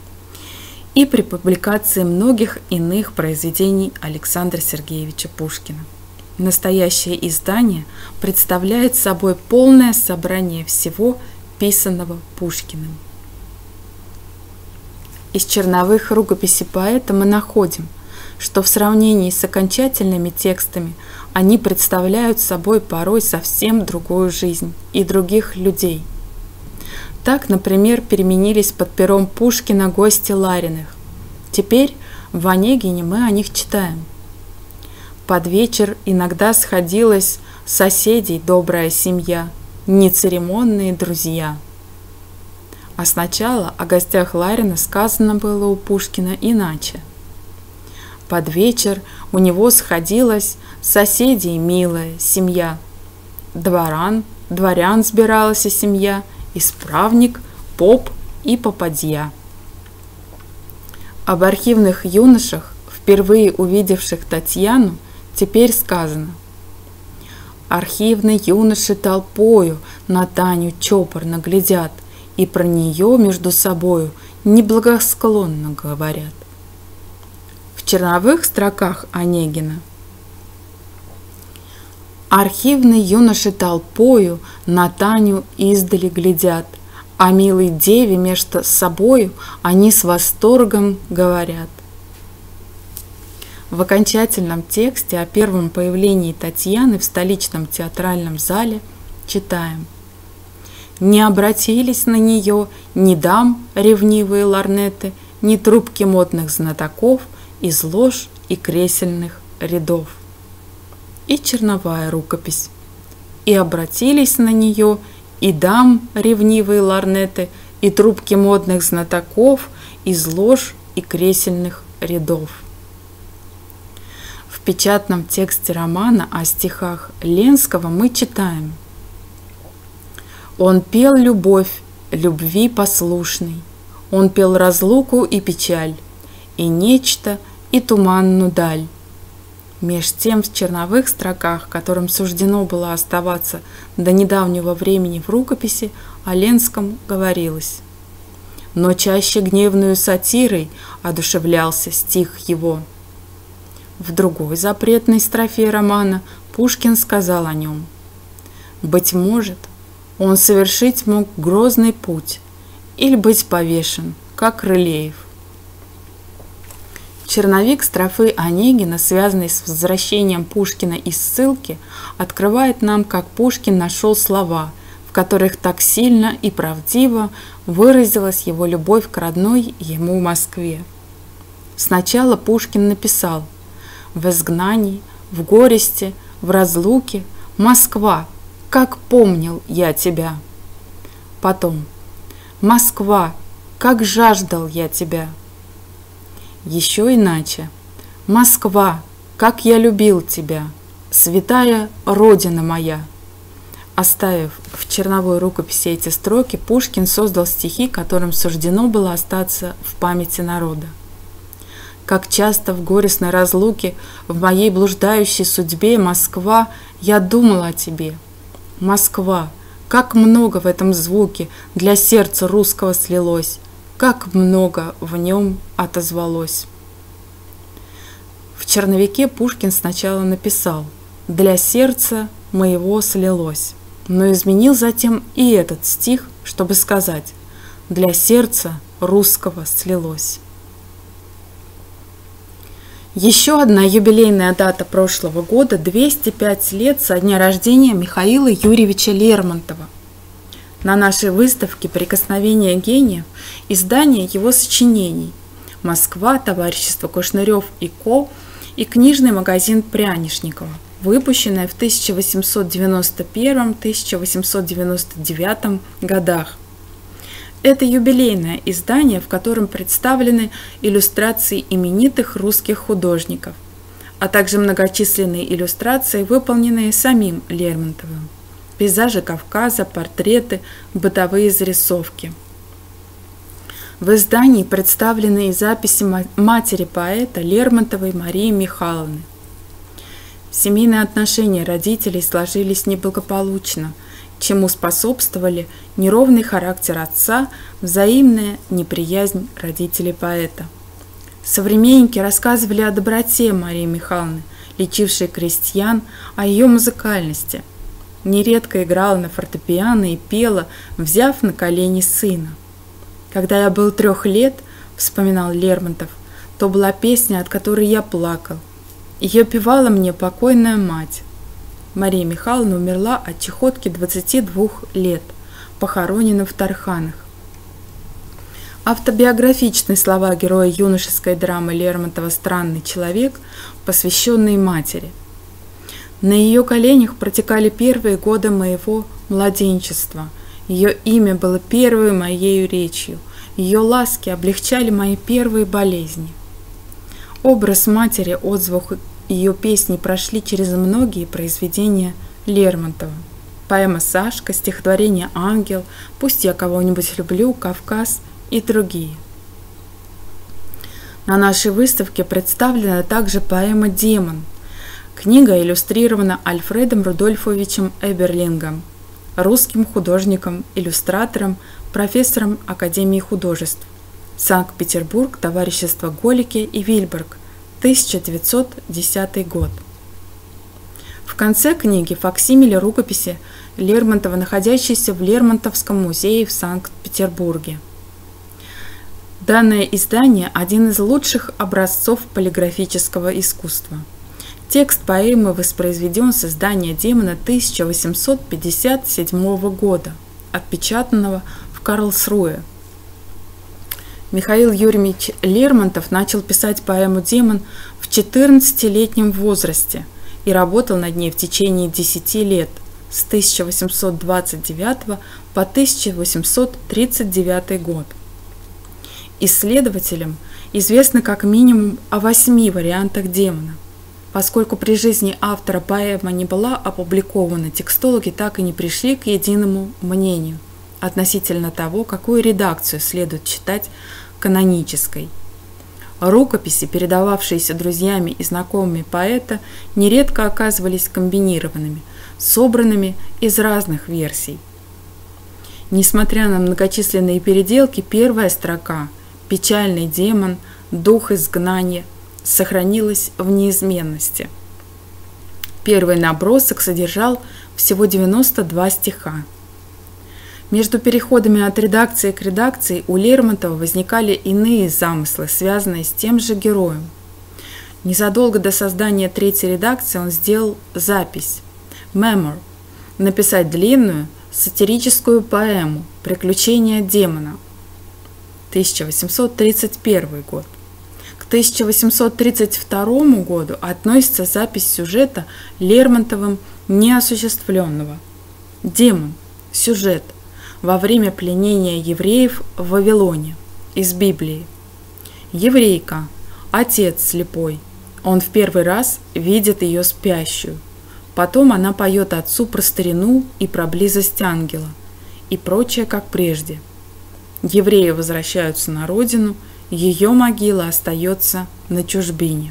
и при публикации многих иных произведений Александра Сергеевича Пушкина. Настоящее издание представляет собой полное собрание всего писанного Пушкиным. Из черновых рукописей поэта мы находим, что в сравнении с окончательными текстами они представляют собой порой совсем другую жизнь и других людей. Так, например, переменились под пером Пушкина гости Лариных. Теперь в «Онегине» мы о них читаем. Под вечер иногда сходилась соседей добрая семья, нецеремонные друзья. А сначала о гостях Ларина сказано было у Пушкина иначе. Под вечер у него сходилась соседей милая семья. Дворан, дворян сбиралась семья, исправник, поп и попадья. Об архивных юношах, впервые увидевших Татьяну, теперь сказано: архивные юноши толпою на Таню чопорно глядят и про нее между собою неблагосклонно говорят. В черновых строках Онегина: архивные юноши толпою на Таню издали глядят, о милой деве между собою они с восторгом говорят. В окончательном тексте о первом появлении Татьяны в столичном театральном зале читаем: не обратились на нее ни дам ревнивые лорнеты, ни трубки модных знатоков из лож и кресельных рядов. И черновая рукопись: и обратились на нее и дам ревнивые лорнеты, и трубки модных знатоков из лож и кресельных рядов. В печатном тексте романа о стихах Ленского мы читаем: он пел любовь, любви послушный, он пел разлуку и печаль, и нечто, и туманную даль. Меж тем в черновых строках, которым суждено было оставаться до недавнего времени в рукописи, о Ленском говорилось: но чаще гневную сатирой одушевлялся стих его. В другой запретной строфе романа Пушкин сказал о нем: быть может, он совершить мог грозный путь или быть повешен, как Рылеев. Черновик строфы Онегина, связанный с возвращением Пушкина из ссылки, открывает нам, как Пушкин нашел слова, в которых так сильно и правдиво выразилась его любовь к родной ему Москве. Сначала Пушкин написал: в изгнании, в горести, в разлуке, Москва, как помнил я тебя. Потом: Москва, как жаждал я тебя. Еще иначе: Москва, как я любил тебя, святая Родина моя. Оставив в черновой рукописи эти строки, Пушкин создал стихи, которым суждено было остаться в памяти народа. Как часто в горестной разлуке, в моей блуждающей судьбе, Москва, я думал о тебе. Москва, как много в этом звуке для сердца русского слилось, как много в нем отозвалось. В черновике Пушкин сначала написал: для сердца моего слилось, но изменил затем и этот стих, чтобы сказать: для сердца русского слилось. Еще одна юбилейная дата прошлого года – двести пять лет со дня рождения Михаила Юрьевича Лермонтова. На нашей выставке «Прикосновение гениев» издание его сочинений «Москва», товарищество Кушнарев и Ко и книжный магазин Прянишникова, выпущенное в тысяча восемьсот девяносто первом — тысяча восемьсот девяносто девятом годах. Это юбилейное издание, в котором представлены иллюстрации именитых русских художников, а также многочисленные иллюстрации, выполненные самим Лермонтовым. Пейзажи Кавказа, портреты, бытовые зарисовки. В издании представлены и записи матери поэта Лермонтовой Марии Михайловны. Семейные отношения родителей сложились неблагополучно, чему способствовали неровный характер отца, взаимная неприязнь родителей поэта. Современники рассказывали о доброте Марии Михайловны, лечившей крестьян, о ее музыкальности. Нередко играла на фортепиано и пела, взяв на колени сына. «Когда я был трех лет, — вспоминал Лермонтов, — то была песня, от которой я плакал. Ее певала мне покойная мать». Мария Михайловна умерла от чахотки двадцати двух лет. похоронены в Тарханах. Автобиографичные слова героя юношеской драмы Лермонтова «Странный человек», посвященные матери. На ее коленях протекали первые годы моего младенчества. Ее имя было первой моею речью. Ее ласки облегчали мои первые болезни. Образ матери, отзвук ее песни прошли через многие произведения Лермонтова. Поэма «Сашка», стихотворение «Ангел», «Пусть я кого-нибудь люблю», «Кавказ» и другие. На нашей выставке представлена также поэма «Демон». Книга иллюстрирована Альфредом Рудольфовичем Эберлингом, русским художником-иллюстратором, профессором Академии художеств. Санкт-Петербург, товарищество Голики и Вильберг, тысяча девятьсот десятый год. В конце книги факсимиле рукописи Лермонтова, находящейся в Лермонтовском музее в Санкт-Петербурге. Данное издание – один из лучших образцов полиграфического искусства. Текст поэмы воспроизведен с издания «Демона» тысяча восемьсот пятьдесят седьмого года, отпечатанного в Карлсруэ. Михаил Юрьевич Лермонтов начал писать поэму «Демон» в четырнадцатилетнем возрасте и работал над ней в течение десяти лет, с тысяча восемьсот двадцать девятого по тысяча восемьсот тридцать девятый год. Исследователям известно как минимум о восьми вариантах «Демона». Поскольку при жизни автора поэма не была опубликована, текстологи так и не пришли к единому мнению относительно того, какую редакцию следует считать канонической. Рукописи, передававшиеся друзьями и знакомыми поэта, нередко оказывались комбинированными, собранными из разных версий. Несмотря на многочисленные переделки, первая строка «Печальный демон, дух изгнания» сохранилась в неизменности. Первый набросок содержал всего девяносто два стиха. Между переходами от редакции к редакции у Лермонтова возникали иные замыслы, связанные с тем же героем. Незадолго до создания третьей редакции он сделал запись «Memoir» – написать длинную сатирическую поэму «Приключения демона» тысяча восемьсот тридцать первый год. К тысяча восемьсот тридцать второму году относится запись сюжета Лермонтовым неосуществленного. «Демон. Сюжет. Во время пленения евреев в Вавилоне» из Библии. Еврейка. Отец слепой. Он в первый раз видит ее спящую. Потом она поет отцу про старину и про близость ангела. И прочее, как прежде. Евреи возвращаются на родину, ее могила остается на чужбине.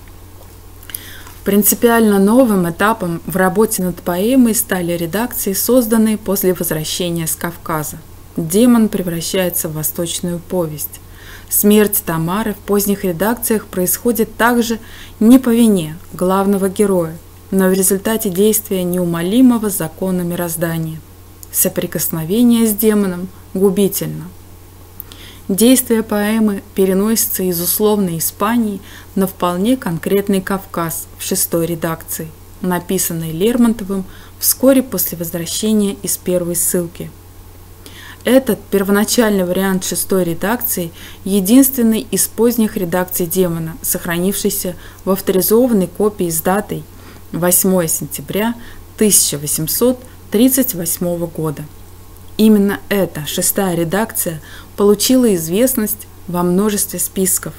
Принципиально новым этапом в работе над поэмой стали редакции, созданные после возвращения с Кавказа. «Демон» превращается в восточную повесть. Смерть Тамары в поздних редакциях происходит также не по вине главного героя, но в результате действия неумолимого закона мироздания. Соприкосновение с демоном губительно. Действие поэмы переносится из условной Испании на вполне конкретный Кавказ в шестой редакции, написанной Лермонтовым вскоре после возвращения из первой ссылки. Этот первоначальный вариант шестой редакции единственный из поздних редакций «Демона», сохранившийся в авторизованной копии с датой восьмое сентября тысяча восемьсот тридцать восьмого года. Именно эта шестая редакция получила известность во множестве списков.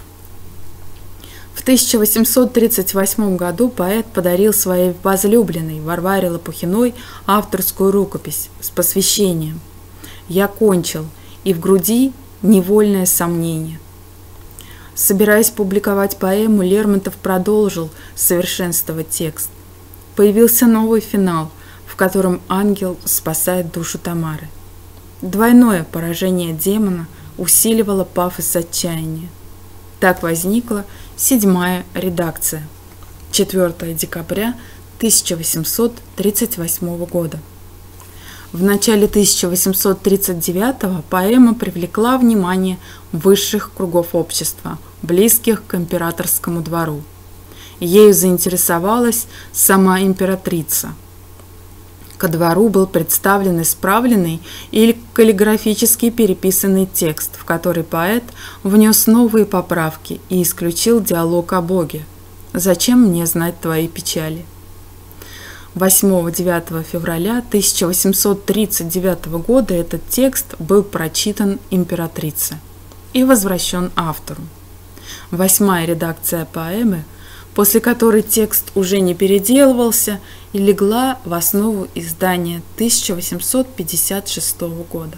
В тысяча восемьсот тридцать восьмом году поэт подарил своей возлюбленной Варваре Лопухиной авторскую рукопись с посвящением «Я кончил», и в груди невольное сомнение. Собираясь публиковать поэму, Лермонтов продолжил совершенствовать текст. Появился новый финал, в котором ангел спасает душу Тамары. Двойное поражение демона усиливало пафос отчаяния. Так возникла седьмая редакция. четвёртого декабря тысяча восемьсот тридцать восьмого года. В начале тысяча восемьсот тридцать девятого поэма привлекла внимание высших кругов общества, близких к императорскому двору. Ею заинтересовалась сама императрица. Ко двору был представлен исправленный или каллиграфически переписанный текст, в который поэт внес новые поправки и исключил диалог о Боге. «Зачем мне знать твои печали?» восьмого-девятого февраля тысяча восемьсот тридцать девятого года этот текст был прочитан императрице и возвращен автору. Восьмая редакция поэмы, после которой текст уже не переделывался, и легла в основу издания тысяча восемьсот пятьдесят шестого года.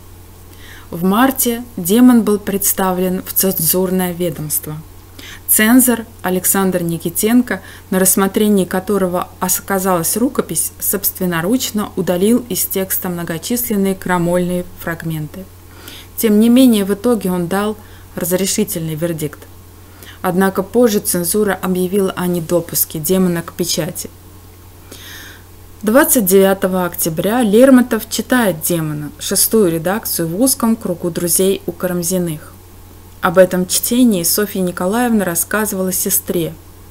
В марте «Демон» был представлен в цензурное ведомство. Цензор Александр Никитенко, на рассмотрении которого оказалась рукопись, собственноручно удалил из текста многочисленные крамольные фрагменты. Тем не менее, в итоге он дал разрешительный вердикт. Однако позже цензура объявила о недопуске «Демона» к печати. двадцать девятого октября Лермонтов читает «Демона», шестую редакцию, в узком кругу друзей у Карамзиных. Об этом чтении Софья Николаевна рассказывала сестре.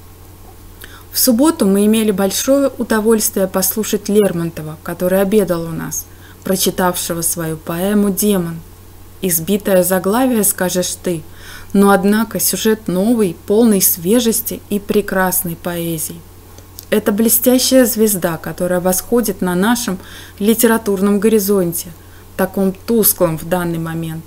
«В субботу мы имели большое удовольствие послушать Лермонтова, который обедал у нас, прочитавшего свою поэму «Демон». Избитое заглавие, скажешь ты, но однако сюжет новый, полный свежести и прекрасной поэзии. Это блестящая звезда, которая восходит на нашем литературном горизонте, таком тусклом в данный момент.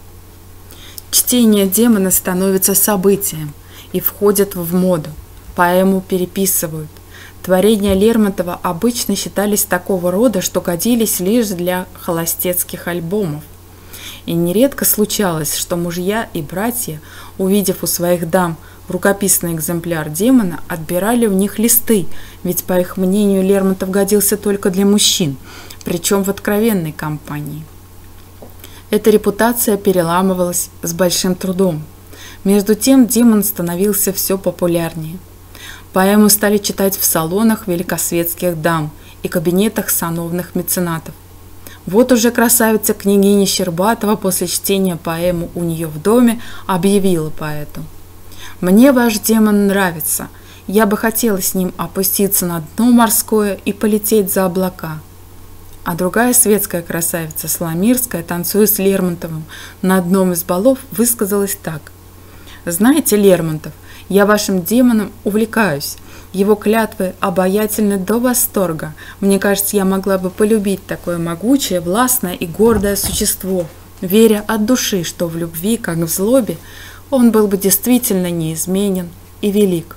Чтение «Демона» становится событием и входит в моду. Поэму переписывают. Творения Лермонтова обычно считались такого рода, что годились лишь для холостецких альбомов. И нередко случалось, что мужья и братья, увидев у своих дам рукописный экземпляр «Демона», отбирали у них листы, ведь, по их мнению, Лермонтов годился только для мужчин, причем в откровенной компании. Эта репутация переламывалась с большим трудом. Между тем «Демон» становился все популярнее. Поэму стали читать в салонах великосветских дам и кабинетах сановных меценатов. Вот уже красавица княгиня Щербатова после чтения поэмы у нее в доме объявила поэту: «Мне ваш демон нравится, я бы хотела с ним опуститься на дно морское и полететь за облака». А другая светская красавица Сломирская, танцуя с Лермонтовым на одном из балов, высказалась так: «Знаете, Лермонтов, я вашим демоном увлекаюсь. Его клятвы обаятельны до восторга. Мне кажется, я могла бы полюбить такое могучее, властное и гордое существо, веря от души, что в любви, как в злобе, он был бы действительно неизменен и велик».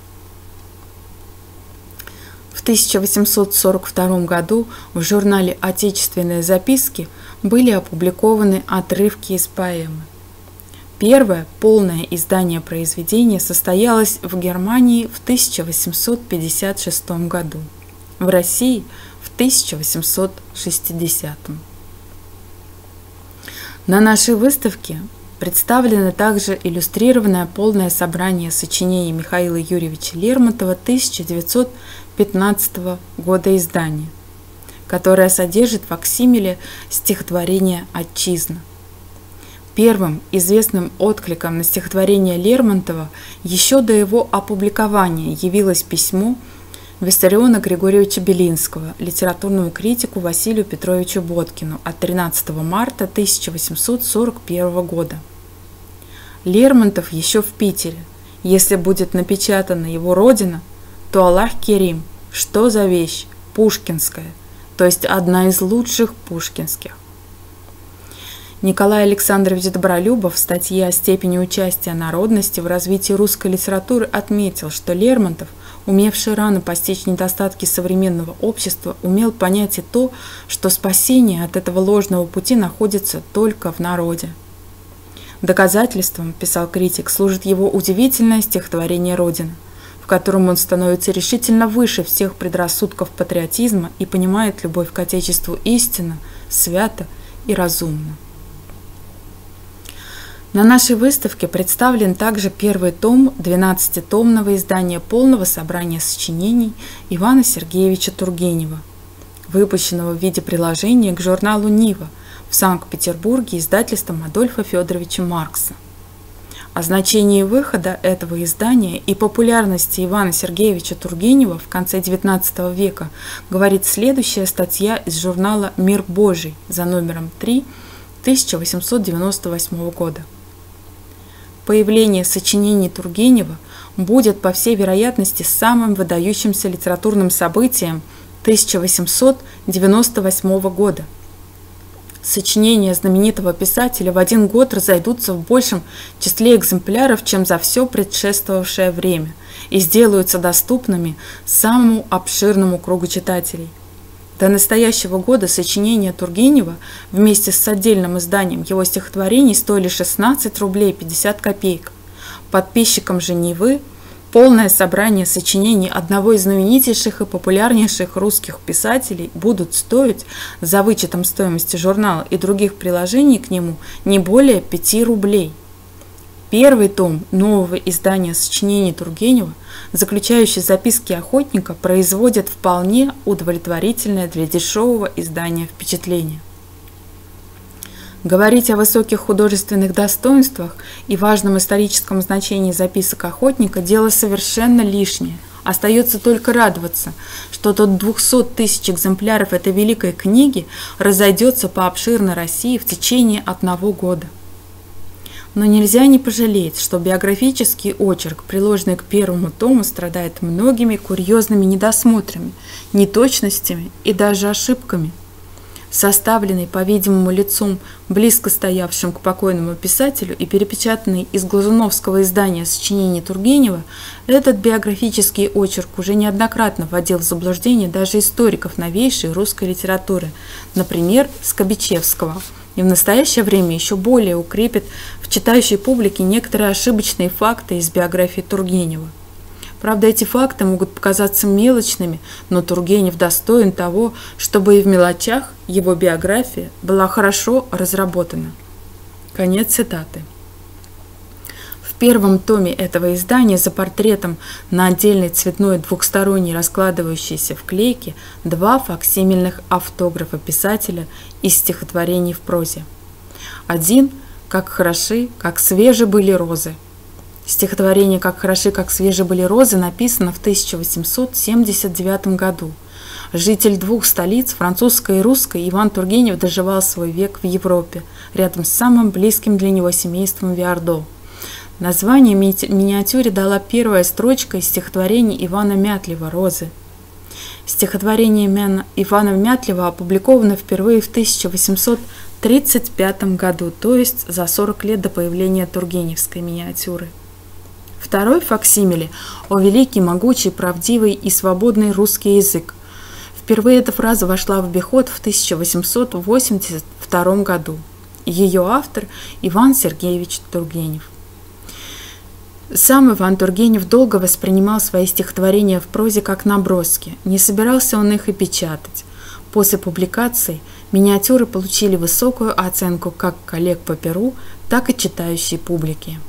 В тысяча восемьсот сорок втором году в журнале «Отечественные записки» были опубликованы отрывки из поэмы. Первое полное издание произведения состоялось в Германии в тысяча восемьсот пятьдесят шестом году, в России в тысяча восемьсот шестидесятом. На нашей выставке представлено также иллюстрированное полное собрание сочинений Михаила Юрьевича Лермонтова тысяча девятьсот пятнадцатого года издания, которое содержит факсимиле стихотворения «Отчизна». Первым известным откликом на стихотворение Лермонтова еще до его опубликования явилось письмо Виссариона Григорьевича Белинского литературному критику Василию Петровичу Боткину от тринадцатого марта тысяча восемьсот сорок первого года. Лермонтов еще в Питере. Если будет напечатана его родина, то Аллах Керим, что за вещь? Пушкинская, то есть одна из лучших пушкинских. Николай Александрович Добролюбов в статье о степени участия народности в развитии русской литературы отметил, что Лермонтов, умевший рано постичь недостатки современного общества, умел понять и то, что спасение от этого ложного пути находится только в народе. Доказательством, писал критик, служит его удивительное стихотворение «Родина», в котором он становится решительно выше всех предрассудков патриотизма и понимает любовь к Отечеству истинно, свято и разумно. На нашей выставке представлен также первый том двенадцатитомного издания полного собрания сочинений Ивана Сергеевича Тургенева, выпущенного в виде приложения к журналу «Нива» в Санкт-Петербурге издательством Адольфа Федоровича Маркса. О значении выхода этого издания и популярности Ивана Сергеевича Тургенева в конце девятнадцатого века говорит следующая статья из журнала «Мир Божий» за номером три тысяча восемьсот девяносто восьмого года. Появление сочинений Тургенева будет, по всей вероятности, самым выдающимся литературным событием тысяча восемьсот девяносто восьмого года. Сочинения знаменитого писателя в один год разойдутся в большем числе экземпляров, чем за все предшествовавшее время, и сделаются доступными самому обширному кругу читателей. До настоящего года сочинения Тургенева вместе с отдельным изданием его стихотворений стоили шестнадцать рублей пятьдесят копеек. Подписчикам же Невы полное собрание сочинений одного из знаменитейших и популярнейших русских писателей будут стоить, за вычетом стоимости журнала и других приложений к нему, не более пяти рублей. Первый том нового издания сочинений Тургенева, заключающий записки охотника, производит вполне удовлетворительное для дешевого издания впечатление. Говорить о высоких художественных достоинствах и важном историческом значении записок охотника – дело совершенно лишнее. Остается только радоваться, что до двухсот тысяч экземпляров этой великой книги разойдется по обширной России в течение одного года. Но нельзя не пожалеть, что биографический очерк, приложенный к первому тому, страдает многими курьезными недосмотрами, неточностями и даже ошибками. Составленный, по-видимому, лицом, близко стоявшим к покойному писателю и перепечатанный из глазуновского издания сочинений Тургенева, этот биографический очерк уже неоднократно вводил в заблуждение даже историков новейшей русской литературы, например, Скобичевского, и в настоящее время еще более укрепит в читающей публике некоторые ошибочные факты из биографии Тургенева. Правда, эти факты могут показаться мелочными, но Тургенев достоин того, чтобы и в мелочах его биография была хорошо разработана. Конец цитаты. В первом томе этого издания за портретом на отдельной цветной двухсторонней раскладывающейся в клейке два факсимильных автографа писателя из стихотворений в прозе. Один «Как хороши, как свежи были розы». Стихотворение «Как хороши, как свежи были розы» написано в тысяча восемьсот семьдесят девятом году. Житель двух столиц, французской и русской, Иван Тургенев доживал свой век в Европе, рядом с самым близким для него семейством Виардо. Название миниатюре дала первая строчка из стихотворения Ивана Мятлева «Розы». Стихотворение Ивана Мятлева опубликовано впервые в тысяча восемьсот тридцать пятом году, то есть за сорок лет до появления тургеневской миниатюры. Второй факсимиле «О великий, могучий, правдивый и свободный русский язык». Впервые эта фраза вошла в обиход в тысяча восемьсот восемьдесят втором году. Ее автор Иван Сергеевич Тургенев. Сам Иван Тургенев долго воспринимал свои стихотворения в прозе как наброски, не собирался он их и печатать. После публикации миниатюры получили высокую оценку как коллег по перу, так и читающей публики.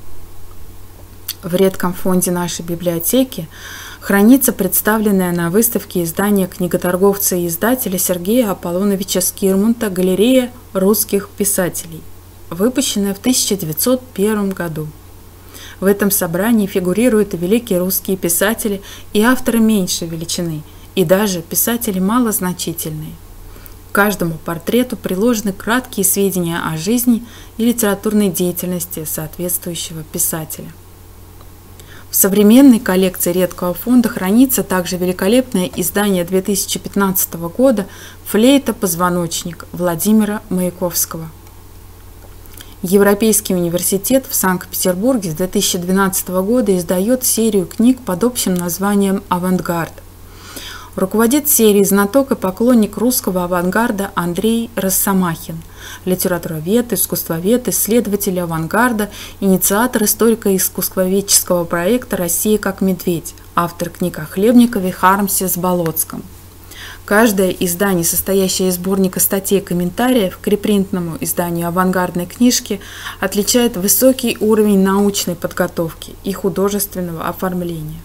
В редком фонде нашей библиотеки хранится представленная на выставке издания книготорговца и издателя Сергея Аполлоновича Скирмунта «Галерея русских писателей», выпущенная в тысяча девятьсот первом году. В этом собрании фигурируют и великие русские писатели, и авторы меньшей величины, и даже писатели малозначительные. К каждому портрету приложены краткие сведения о жизни и литературной деятельности соответствующего писателя. В современной коллекции редкого фонда хранится также великолепное издание две тысячи пятнадцатого года «Флейта-позвоночник» Владимира Маяковского. Европейский университет в Санкт-Петербурге с две тысячи двенадцатого года издает серию книг под общим названием «Авангард». Руководит серией знаток и поклонник русского авангарда Андрей Росомахин, литературовед, искусствовед, исследователь авангарда, инициатор историко-искусствоведческого проекта «Россия как медведь», автор книг о Хлебникове, Хармсе, Заболоцком. Каждое издание, состоящее из сборника статей и комментариев к репринтному изданию авангардной книжки, отличает высокий уровень научной подготовки и художественного оформления.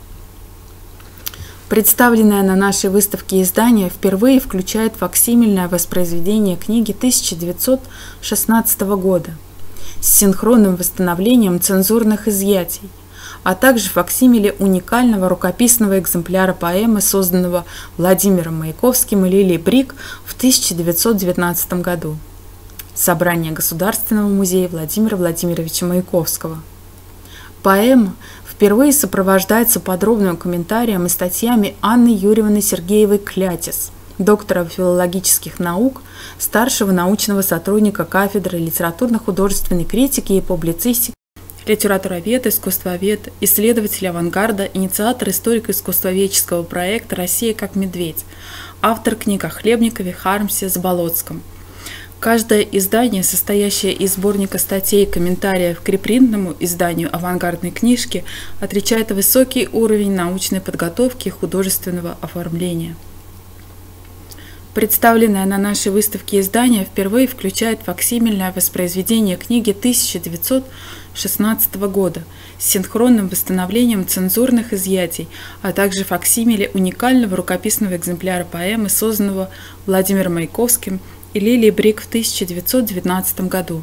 Представленное на нашей выставке издание впервые включает факсимильное воспроизведение книги тысяча девятьсот шестнадцатого года. с синхронным восстановлением цензурных изъятий, а также факсимиле уникального рукописного экземпляра поэмы, созданного Владимиром Маяковским и Лилией Брик в тысяча девятьсот девятнадцатом году. Собрание Государственного музея Владимира Владимировича Маяковского. Поэма впервые сопровождается подробным комментарием и статьями Анны Юрьевны Сергеевой-Клятис, доктора филологических наук, старшего научного сотрудника кафедры литературно-художественной критики и публицистики, литературовед, искусствовед, исследователь авангарда, инициатор историко-искусствоведческого проекта «Россия как медведь», автор книг о Хлебникове, Хармсе, Заболоцком. Каждое издание, состоящее из сборника статей и комментариев к репринтному изданию авангардной книжки, отличает высокий уровень научной подготовки и художественного оформления. Представленное на нашей выставке издание впервые включает факсимильное воспроизведение книги тысяча девятьсот шестнадцатого года с синхронным восстановлением цензурных изъятий, а также факсимиле уникального рукописного экземпляра поэмы, созданного Владимиром Маяковским и Лилией Брик в тысяча девятьсот девятнадцатом году.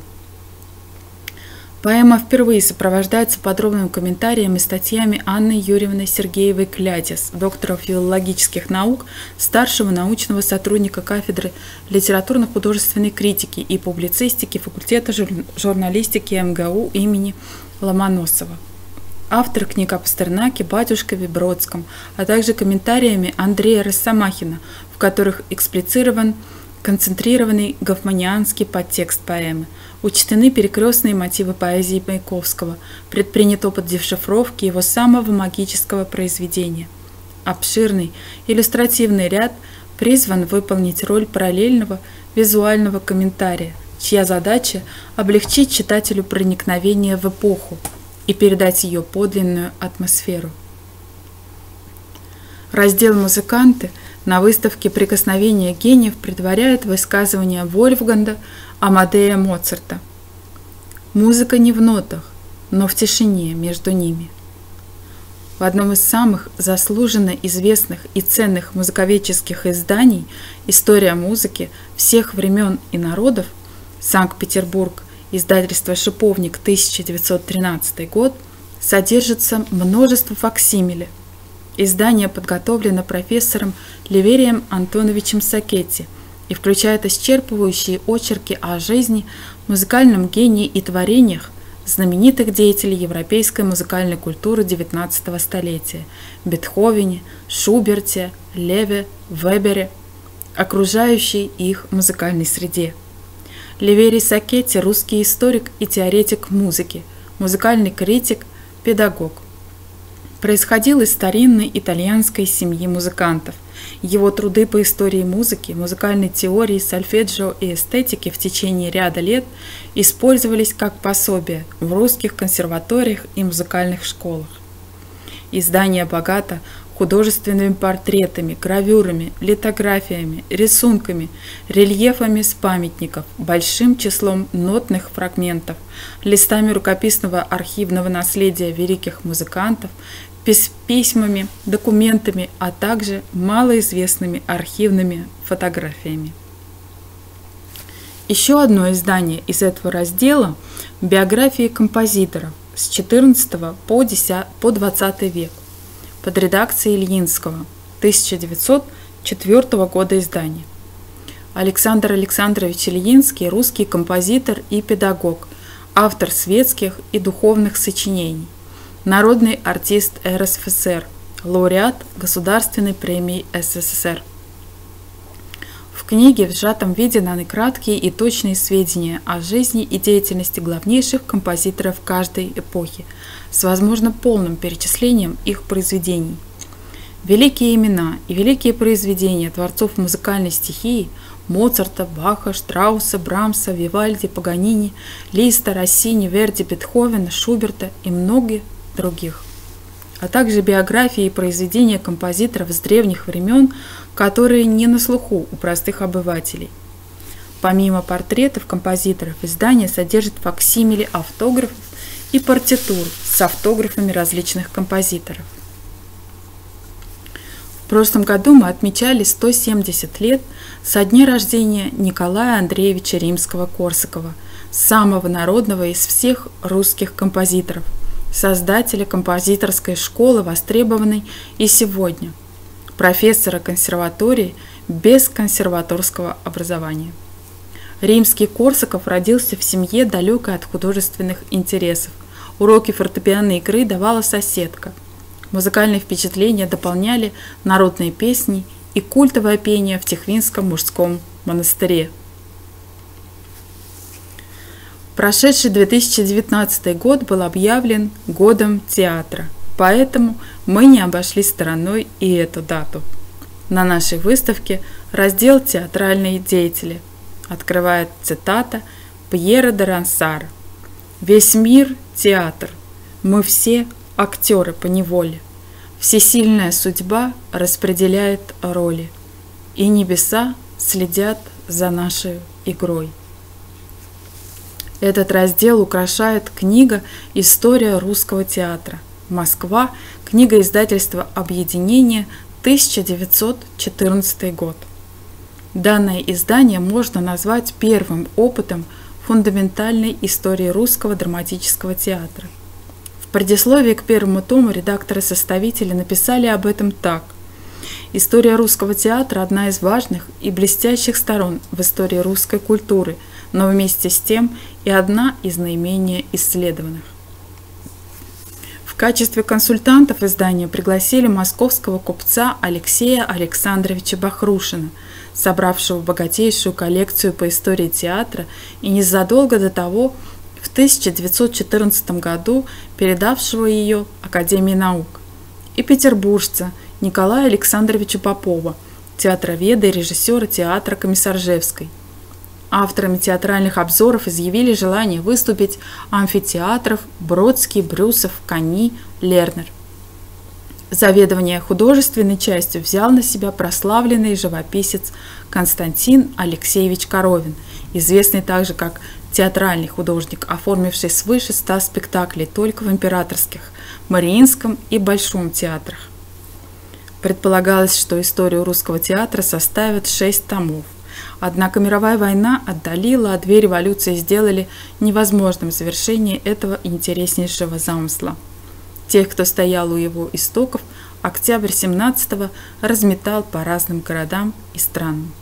Поэма впервые сопровождается подробным комментарием и статьями Анны Юрьевны Сергеевой-Клятис, доктора филологических наук, старшего научного сотрудника кафедры литературно-художественной критики и публицистики факультета журналистики эм гэ у имени Ломоносова. Автор книг о Пастернаке, Батюшкове, Бродском, а также комментариями Андрея Росомахина, в которых эксплицирован концентрированный гофманианский подтекст поэмы, учтены перекрестные мотивы поэзии Маяковского, предпринят опыт дешифровки его самого магического произведения. Обширный иллюстративный ряд призван выполнить роль параллельного визуального комментария, чья задача – облегчить читателю проникновение в эпоху и передать ее подлинную атмосферу. Раздел «Музыканты» на выставке «Прикосновение гениев» предваряет высказывание Вольфганга Амадея Моцарта. Музыка не в нотах, но в тишине между ними. В одном из самых заслуженно известных и ценных музыковедческих изданий «История музыки всех времен и народов» Санкт-Петербург, издательство «Шиповник», тысяча девятьсот тринадцатый год, содержится множество факсимиле. Издание подготовлено профессором Ливерием Антоновичем Сакетти и включает исчерпывающие очерки о жизни, музыкальном гении и творениях знаменитых деятелей европейской музыкальной культуры девятнадцатого столетия – Бетховене, Шуберте, Леве, Вебере, окружающей их музыкальной среде. Ливерий Сакетти – русский историк и теоретик музыки, музыкальный критик, педагог. Происходил из старинной итальянской семьи музыкантов. Его труды по истории музыки, музыкальной теории, сольфеджио и эстетике в течение ряда лет использовались как пособие в русских консерваториях и музыкальных школах. Издание богато художественными портретами, гравюрами, литографиями, рисунками, рельефами с памятников, большим числом нотных фрагментов, листами рукописного архивного наследия великих музыкантов, письмами, документами, а также малоизвестными архивными фотографиями. Еще одно издание из этого раздела – биографии композиторов с четырнадцатого по двадцатый век под редакцией Ильинского, тысяча девятьсот четвёртого года издания. Александр Александрович Ильинский – русский композитор и педагог, автор светских и духовных сочинений, народный артист эр эс эф эс эр, лауреат Государственной премии эс эс эс эр. В книге в сжатом виде даны краткие и точные сведения о жизни и деятельности главнейших композиторов каждой эпохи, с возможно полным перечислением их произведений. Великие имена и великие произведения творцов музыкальной стихии Моцарта, Баха, Штрауса, Брамса, Вивальди, Паганини, Листа, Россини, Верди, Бетховена, Шуберта и многих других, а также биографии и произведения композиторов с древних времен, которые не на слуху у простых обывателей. Помимо портретов композиторов, издание содержит факсимиле автографов и партитур с автографами различных композиторов. В прошлом году мы отмечали сто семьдесят лет со дня рождения Николая Андреевича Римского-Корсакова, самого народного из всех русских композиторов, создателя композиторской школы, востребованной и сегодня, профессора консерватории без консерваторского образования. Римский-Корсаков родился в семье, далекой от художественных интересов. Уроки фортепианной игры давала соседка. Музыкальные впечатления дополняли народные песни и культовое пение в Тихвинском мужском монастыре. Прошедший две тысячи девятнадцатый год был объявлен годом театра, поэтому мы не обошли стороной и эту дату. На нашей выставке раздел «Театральные деятели» открывает цитата Пьера де Рансара: «Весь мир – театр, мы все актеры поневоле, всесильная судьба распределяет роли, и небеса следят за нашей игрой». Этот раздел украшает книга «История русского театра. Москва», книга издательства «Объединение», тысяча девятьсот четырнадцатый год. Данное издание можно назвать первым опытом фундаментальной истории русского драматического театра. В предисловии к первому тому редакторы-составители написали об этом так: «История русского театра – одна из важных и блестящих сторон в истории русской культуры, но вместе с тем и одна из наименее исследованных». В качестве консультантов издания пригласили московского купца Алексея Александровича Бахрушина, собравшего богатейшую коллекцию по истории театра и незадолго до того, в тысяча девятьсот четырнадцатом году, передавшего ее Академии наук, и петербуржца Николая Александровича Попова, театроведа и режиссера театра Комиссаржевской. Авторами театральных обзоров изъявили желание выступить амфитеатров Бродский, Брюсов, Кани, Лернер. Заведование художественной частью взял на себя прославленный живописец Константин Алексеевич Коровин, известный также как театральный художник, оформивший свыше ста спектаклей только в императорских, Мариинском и Большом театрах. Предполагалось, что историю русского театра составят шесть томов. Однако мировая война отдалила, а две революции сделали невозможным завершение этого интереснейшего замысла. Тех, кто стоял у его истоков, октябрь семнадцатого разметал по разным городам и странам.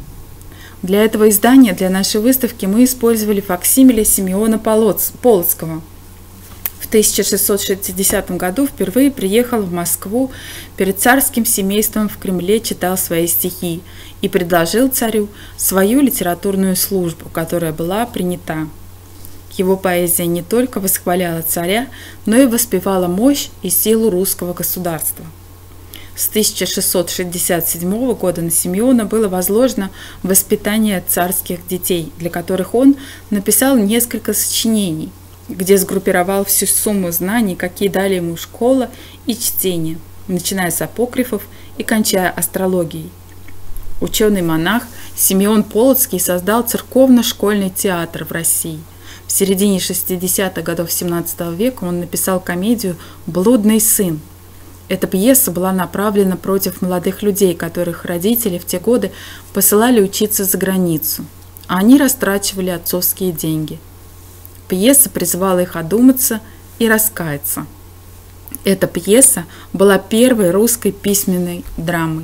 Для этого издания, для нашей выставки, мы использовали факсимиле Симеона Полоцкого. В тысяча шестьсот шестидесятом году впервые приехал в Москву, перед царским семейством в Кремле читал свои стихи и предложил царю свою литературную службу, которая была принята. Его поэзия не только восхваляла царя, но и воспевала мощь и силу русского государства. С тысяча шестьсот шестьдесят седьмого года на Симеона было возложено воспитание царских детей, для которых он написал несколько сочинений, где сгруппировал всю сумму знаний, какие дали ему школа и чтение, начиная с апокрифов и кончая астрологией. Ученый-монах Симеон Полоцкий создал церковно-школьный театр в России. В середине шестидесятых годов семнадцатого века он написал комедию «Блудный сын». Эта пьеса была направлена против молодых людей, которых родители в те годы посылали учиться за границу, а они растрачивали отцовские деньги. Пьеса призывала их одуматься и раскаяться. Эта пьеса была первой русской письменной драмой.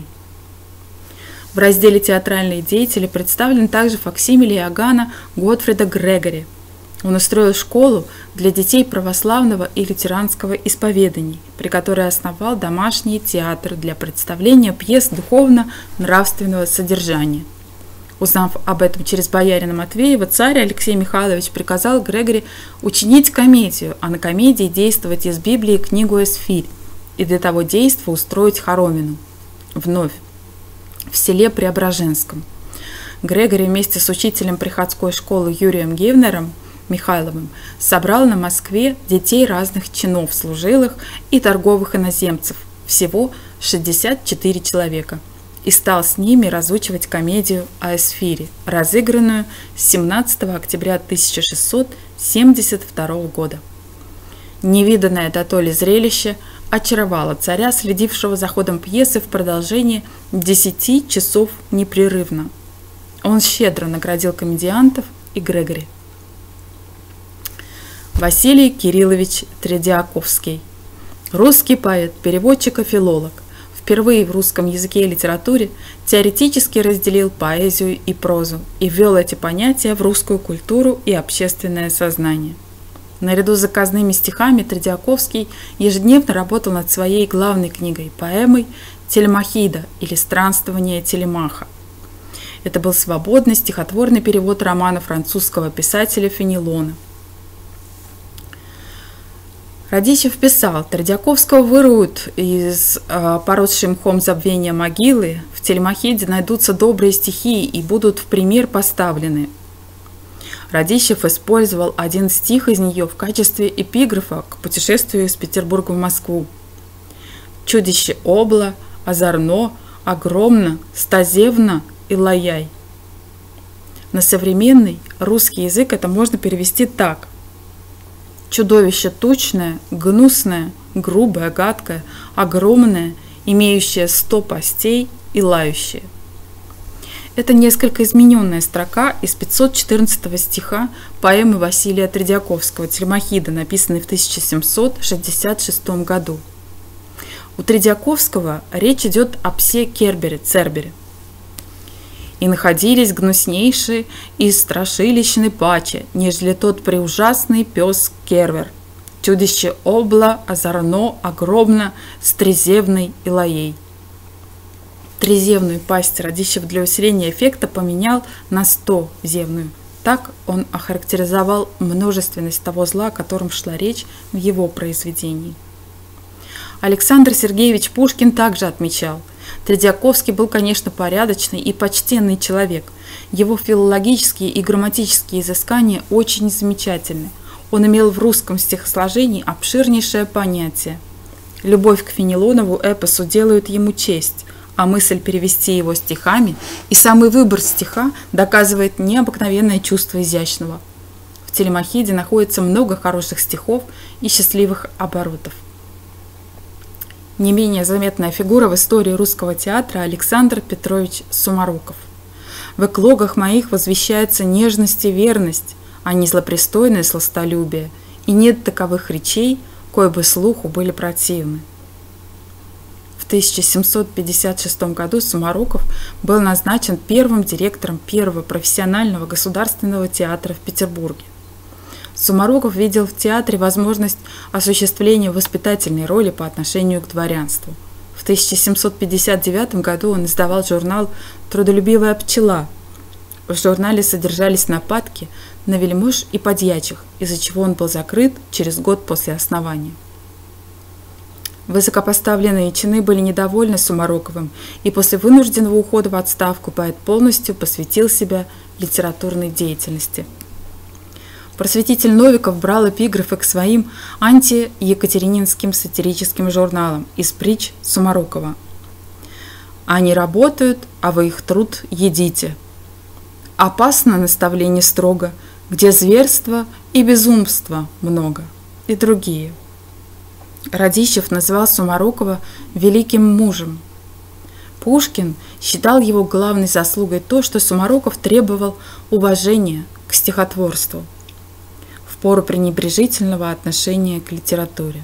В разделе «Театральные деятели» представлен также факсимиле Иоганна Готфрида Грегори. Он устроил школу для детей православного и лютеранского исповеданий, при которой основал домашний театр для представления пьес духовно-нравственного содержания. Узнав об этом через боярина Матвеева, царь Алексей Михайлович приказал Грегори учинить комедию, а на комедии действовать из Библии книгу Эсфирь, и для того действа устроить хоромину вновь в селе Преображенском. Грегори вместе с учителем приходской школы Юрием Гевнером Михайловым собрал на Москве детей разных чинов, служилых и торговых иноземцев, всего шестьдесят четыре человека, и стал с ними разучивать комедию о Эсфире, разыгранную семнадцатого октября тысяча шестьсот семьдесят второго года. Невиданное дотоле зрелище очаровало царя, следившего за ходом пьесы в продолжении десяти часов непрерывно. Он щедро наградил комедиантов и Грегори. Василий Кириллович Тредиаковский. Русский поэт, переводчик и филолог. Впервые в русском языке и литературе теоретически разделил поэзию и прозу и ввел эти понятия в русскую культуру и общественное сознание. Наряду с заказными стихами Тредиаковский ежедневно работал над своей главной книгой, поэмой «Телемахида» или «Странствование Телемаха». Это был свободный стихотворный перевод романа французского писателя Фенелона. Радищев писал: Тредиаковского выруют из э, поросшей мхом забвения могилы, в Телемахиде найдутся добрые стихи и будут в пример поставлены. Радищев использовал один стих из нее в качестве эпиграфа к путешествию из Петербурга в Москву. «Чудище обла, озорно, огромно, стазевно и лаяй». На современный русский язык это можно перевести так: чудовище тучное, гнусное, грубое, гадкое, огромное, имеющее сто постей и лающее. Это несколько измененная строка из пятьсот четырнадцатого стиха поэмы Василия Тредиаковского «Телемахида», написанной в тысяча семьсот шестьдесят шестом году. У Тредиаковского речь идет о псе Кербере, Цербере. «И находились гнуснейшие и страшилищны паче, нежели тот преужасный пес Кервер, чудище обла, озорно, огромно, стрезевный и лаей». Трезевную пасть Радищев для усиления эффекта поменял на стозевную. Так он охарактеризовал множественность того зла, о котором шла речь в его произведении. Александр Сергеевич Пушкин также отмечал: Тредиаковский был, конечно, порядочный и почтенный человек. Его филологические и грамматические изыскания очень замечательны. Он имел в русском стихосложении обширнейшее понятие. Любовь к Фенелонову эпосу делает ему честь, а мысль перевести его стихами и самый выбор стиха доказывает необыкновенное чувство изящного. В Телемахиде находится много хороших стихов и счастливых оборотов. Не менее заметная фигура в истории русского театра Александр Петрович Сумароков. В эклогах моих возвещается нежность и верность, а не злопристойное сластолюбие, и нет таковых речей, кои бы слуху были противны. В тысяча семьсот пятьдесят шестом году Сумароков был назначен первым директором первого профессионального государственного театра в Петербурге. Сумароков видел в театре возможность осуществления воспитательной роли по отношению к дворянству. В тысяча семьсот пятьдесят девятом году он издавал журнал «Трудолюбивая пчела». В журнале содержались нападки на вельмож и подьячих, из-за чего он был закрыт через год после основания. Высокопоставленные чины были недовольны Сумароковым, и после вынужденного ухода в отставку поэт полностью посвятил себя литературной деятельности. Просветитель Новиков брал эпиграфы к своим антиекатерининским сатирическим журналам из притч Сумарокова. «Они работают, а вы их труд едите. Опасно наставление строго, где зверства и безумства много», и другие. Радищев называл Сумарокова великим мужем. Пушкин считал его главной заслугой то, что Сумароков требовал уважения к стихотворству в пору пренебрежительного отношения к литературе.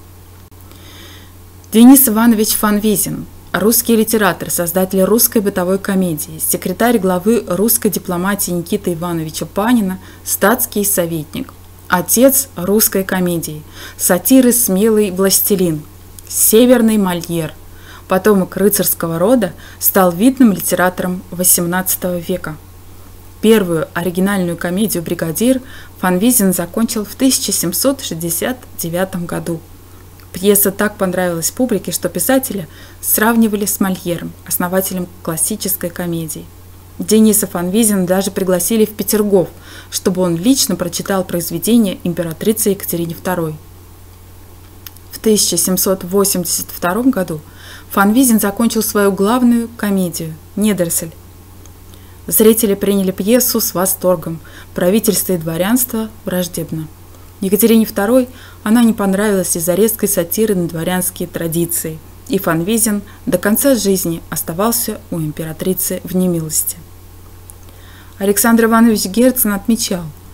Денис Иванович Фанвизин, русский литератор, создатель русской бытовой комедии, секретарь главы русской дипломатии Никиты Ивановича Панина, статский советник, отец русской комедии, сатиры смелый властелин, северный Мольер, потомок рыцарского рода, стал видным литератором восемнадцатого века. Первую оригинальную комедию «Бригадир» Фанвизин закончил в тысяча семьсот шестьдесят девятом году. Пьеса так понравилась публике, что писателя сравнивали с Мольером, основателем классической комедии. Дениса Фанвизина даже пригласили в Петергоф, чтобы он лично прочитал произведение императрицы Екатерине второй. В тысяча семьсот восемьдесят втором году Фанвизин закончил свою главную комедию «Недоросль». Зрители приняли пьесу с восторгом, правительство и дворянство враждебно. Екатерине второй она не понравилась из-за резкой сатиры на дворянские традиции, и Фанвизин до конца жизни оставался у императрицы в немилости. Александр Иванович Герцен отмечал: в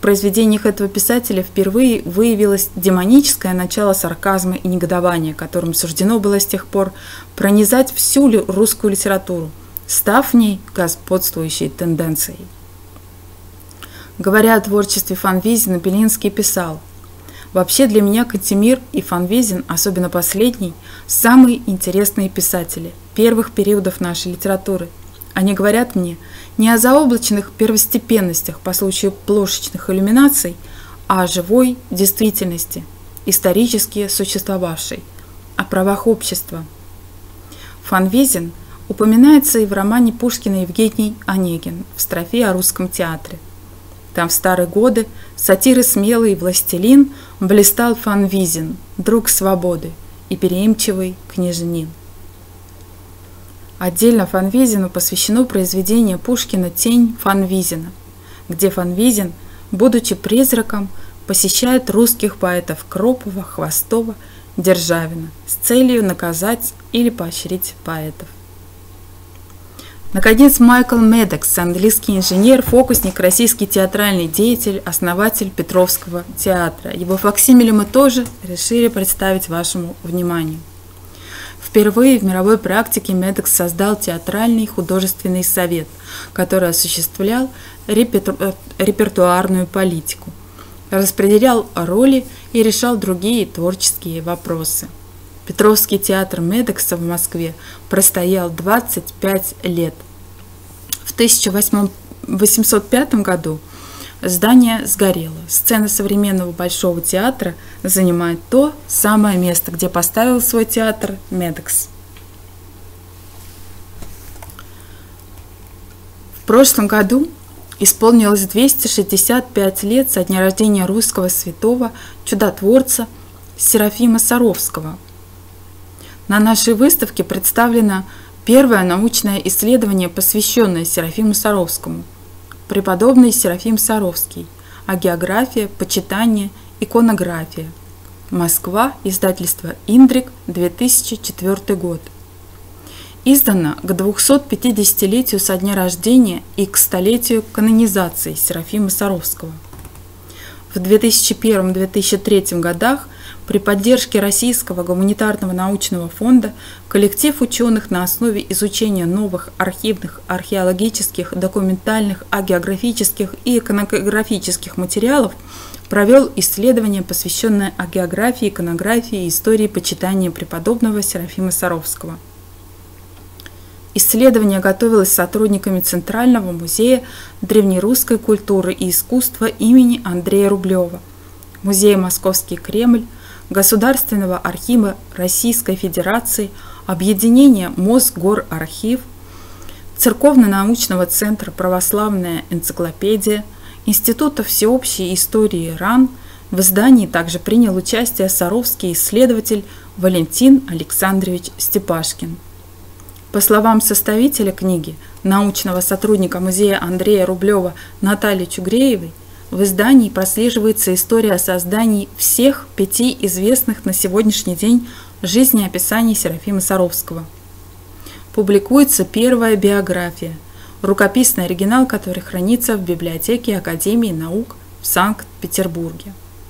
произведениях этого писателя впервые выявилось демоническое начало сарказма и негодования, которым суждено было с тех пор пронизать всю русскую литературу, став в ней господствующей тенденцией. Говоря о творчестве Фанвизина, Белинский писал: «Вообще для меня Кантемир и Фанвизин, особенно последний, самые интересные писатели первых периодов нашей литературы. Они говорят мне не о заоблачных первостепенностях по случаю плошечных иллюминаций, а о живой действительности, исторически существовавшей, о правах общества». Фанвизин упоминается и в романе Пушкина Евгений Онегин в строфе о русском театре. Там в старые годы сатиры смелый властелин блистал Фанвизин, друг свободы и переимчивый княжнин. Отдельно Фанвизину посвящено произведение Пушкина «Тень Фанвизина», где Фанвизин, будучи призраком, посещает русских поэтов Кропова, Хвостова, Державина с целью наказать или поощрить поэтов. Наконец, Майкл Медекс, английский инженер, фокусник, российский театральный деятель, основатель Петровского театра. Его факсимиле мы тоже решили представить вашему вниманию. Впервые в мировой практике Медекс создал театральный художественный совет, который осуществлял реперту... репертуарную политику, распределял роли и решал другие творческие вопросы. Петровский театр Медекса в Москве простоял двадцать пять лет. В тысяча восемьсот пятом году здание сгорело. Сцена современного Большого театра занимает то самое место, где поставил свой театр Медекс. В прошлом году исполнилось двести шестьдесят пять лет со дня рождения русского святого чудотворца Серафима Саровского. На нашей выставке представлено первое научное исследование, посвященное Серафиму Саровскому. Преподобный Серафим Саровский. Агеография, почитание, иконография. Москва, издательство «Индрик», две тысячи четвёртый год. Издано к двухсотпятидесятилетию со дня рождения и к столетию канонизации Серафима Саровского. В две тысячи первом — две тысячи третьем годах при поддержке Российского гуманитарного научного фонда коллектив ученых на основе изучения новых архивных, археологических, документальных, агеографических и иконографических материалов провел исследование, посвященное агеографии, иконографии и истории почитания преподобного Серафима Саровского. Исследование готовилось сотрудниками Центрального музея древнерусской культуры и искусства имени Андрея Рублева, Музея Московский Кремль, Государственного архива Российской Федерации, Объединения Мосгорархив, Церковно-научного центра «Православная энциклопедия», Института всеобщей истории РАН. В издании также принял участие саровский исследователь Валентин Александрович Степашкин. По словам составителя книги, научного сотрудника музея Андрея Рублева Натальи Чугреевой, в издании прослеживается история о создании всех пяти известных на сегодняшний день жизнеописаний Серафима Саровского. Публикуется первая биография, рукописный оригинал которой хранится в библиотеке Академии наук в Санкт-Петербурге.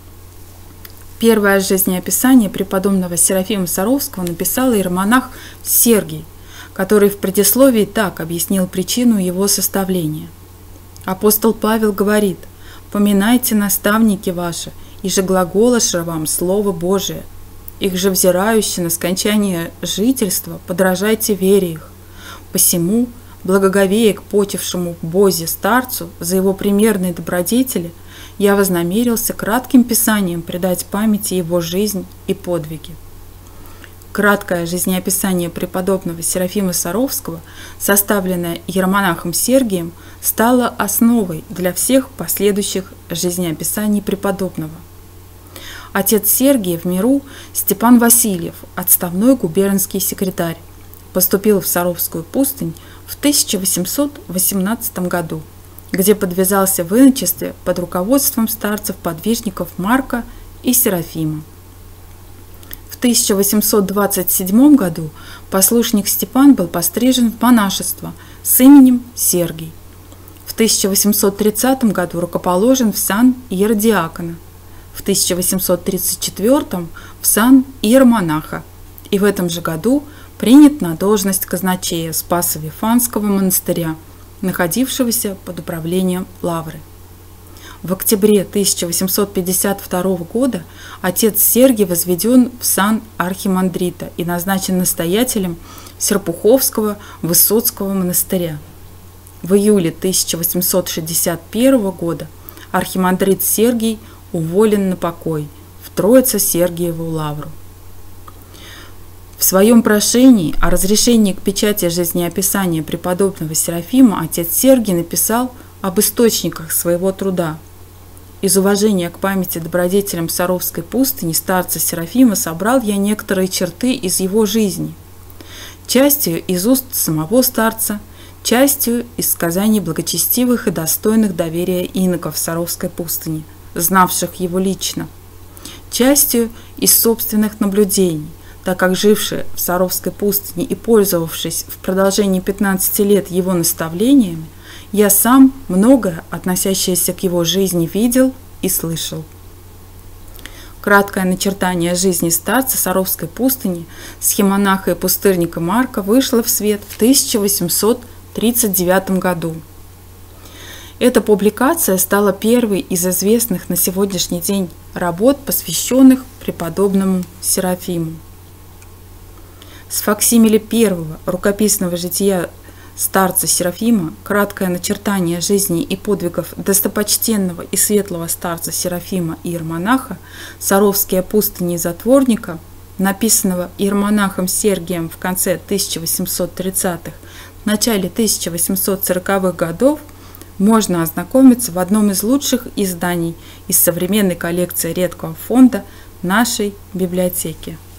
Первое жизнеописание преподобного Серафима Саровского написал иеромонах Сергий, который в предисловии так объяснил причину его составления. Апостол Павел говорит: «Поминайте наставники ваши, и же глаголоша вам Слово Божие, их же взирающие на скончание жительства, подражайте вере их. Посему, благоговея к почившему в Бозе старцу за его примерные добродетели, я вознамерился кратким писанием предать памяти его жизнь и подвиги». Краткое жизнеописание преподобного Серафима Саровского, составленное иеромонахом Сергием, стало основой для всех последующих жизнеописаний преподобного. Отец Сергия в миру Степан Васильев, отставной губернский секретарь, поступил в Саровскую пустынь в тысяча восемьсот восемнадцатом году, где подвязался в иночестве под руководством старцев-подвижников Марка и Серафима. В тысяча восемьсот двадцать седьмом году послушник Степан был пострижен в монашество с именем Сергий. В В тысяча восемьсот тридцатом году рукоположен в сан иеродиакона, в тысяча восемьсот тридцать четвёртом в сан иеромонаха и в этом же году принят на должность казначея Спасо-Вифанского монастыря, находившегося под управлением Лавры. В октябре тысяча восемьсот пятьдесят второго года отец Сергий возведен в сан архимандрита и назначен настоятелем Серпуховского Высоцкого монастыря. В июле тысяча восемьсот шестьдесят первого года архимандрит Сергий уволен на покой в Троице-Сергиеву лавру. В своем прошении о разрешении к печати жизнеописания преподобного Серафима отец Сергий написал об источниках своего труда. Из уважения к памяти добродетелям Саровской пустыни старца Серафима собрал я некоторые черты из его жизни, частью из уст самого старца, частью из сказаний благочестивых и достойных доверия иноков Саровской пустыни, знавших его лично, частью из собственных наблюдений, так как живший в Саровской пустыне и пользовавшись в продолжении пятнадцати лет его наставлениями, я сам многое, относящееся к его жизни, видел и слышал. Краткое начертание жизни старца Саровской пустыни, схемонаха и пустырника Марка, вышло в свет в тысяча восемьсот тридцать девятом году. Эта публикация стала первой из известных на сегодняшний день работ, посвященных преподобному Серафиму. С факсимиле первого рукописного жития старца Серафима, краткое начертание жизни и подвигов достопочтенного и светлого старца Серафима иеромонаха, Саровские пустыни и затворника, написанного иеромонахом Сергием в конце тысяча восемьсот тридцатых, начале тысяча восемьсот сороковых годов, можно ознакомиться в одном из лучших изданий из современной коллекции редкого фонда нашей библиотеки.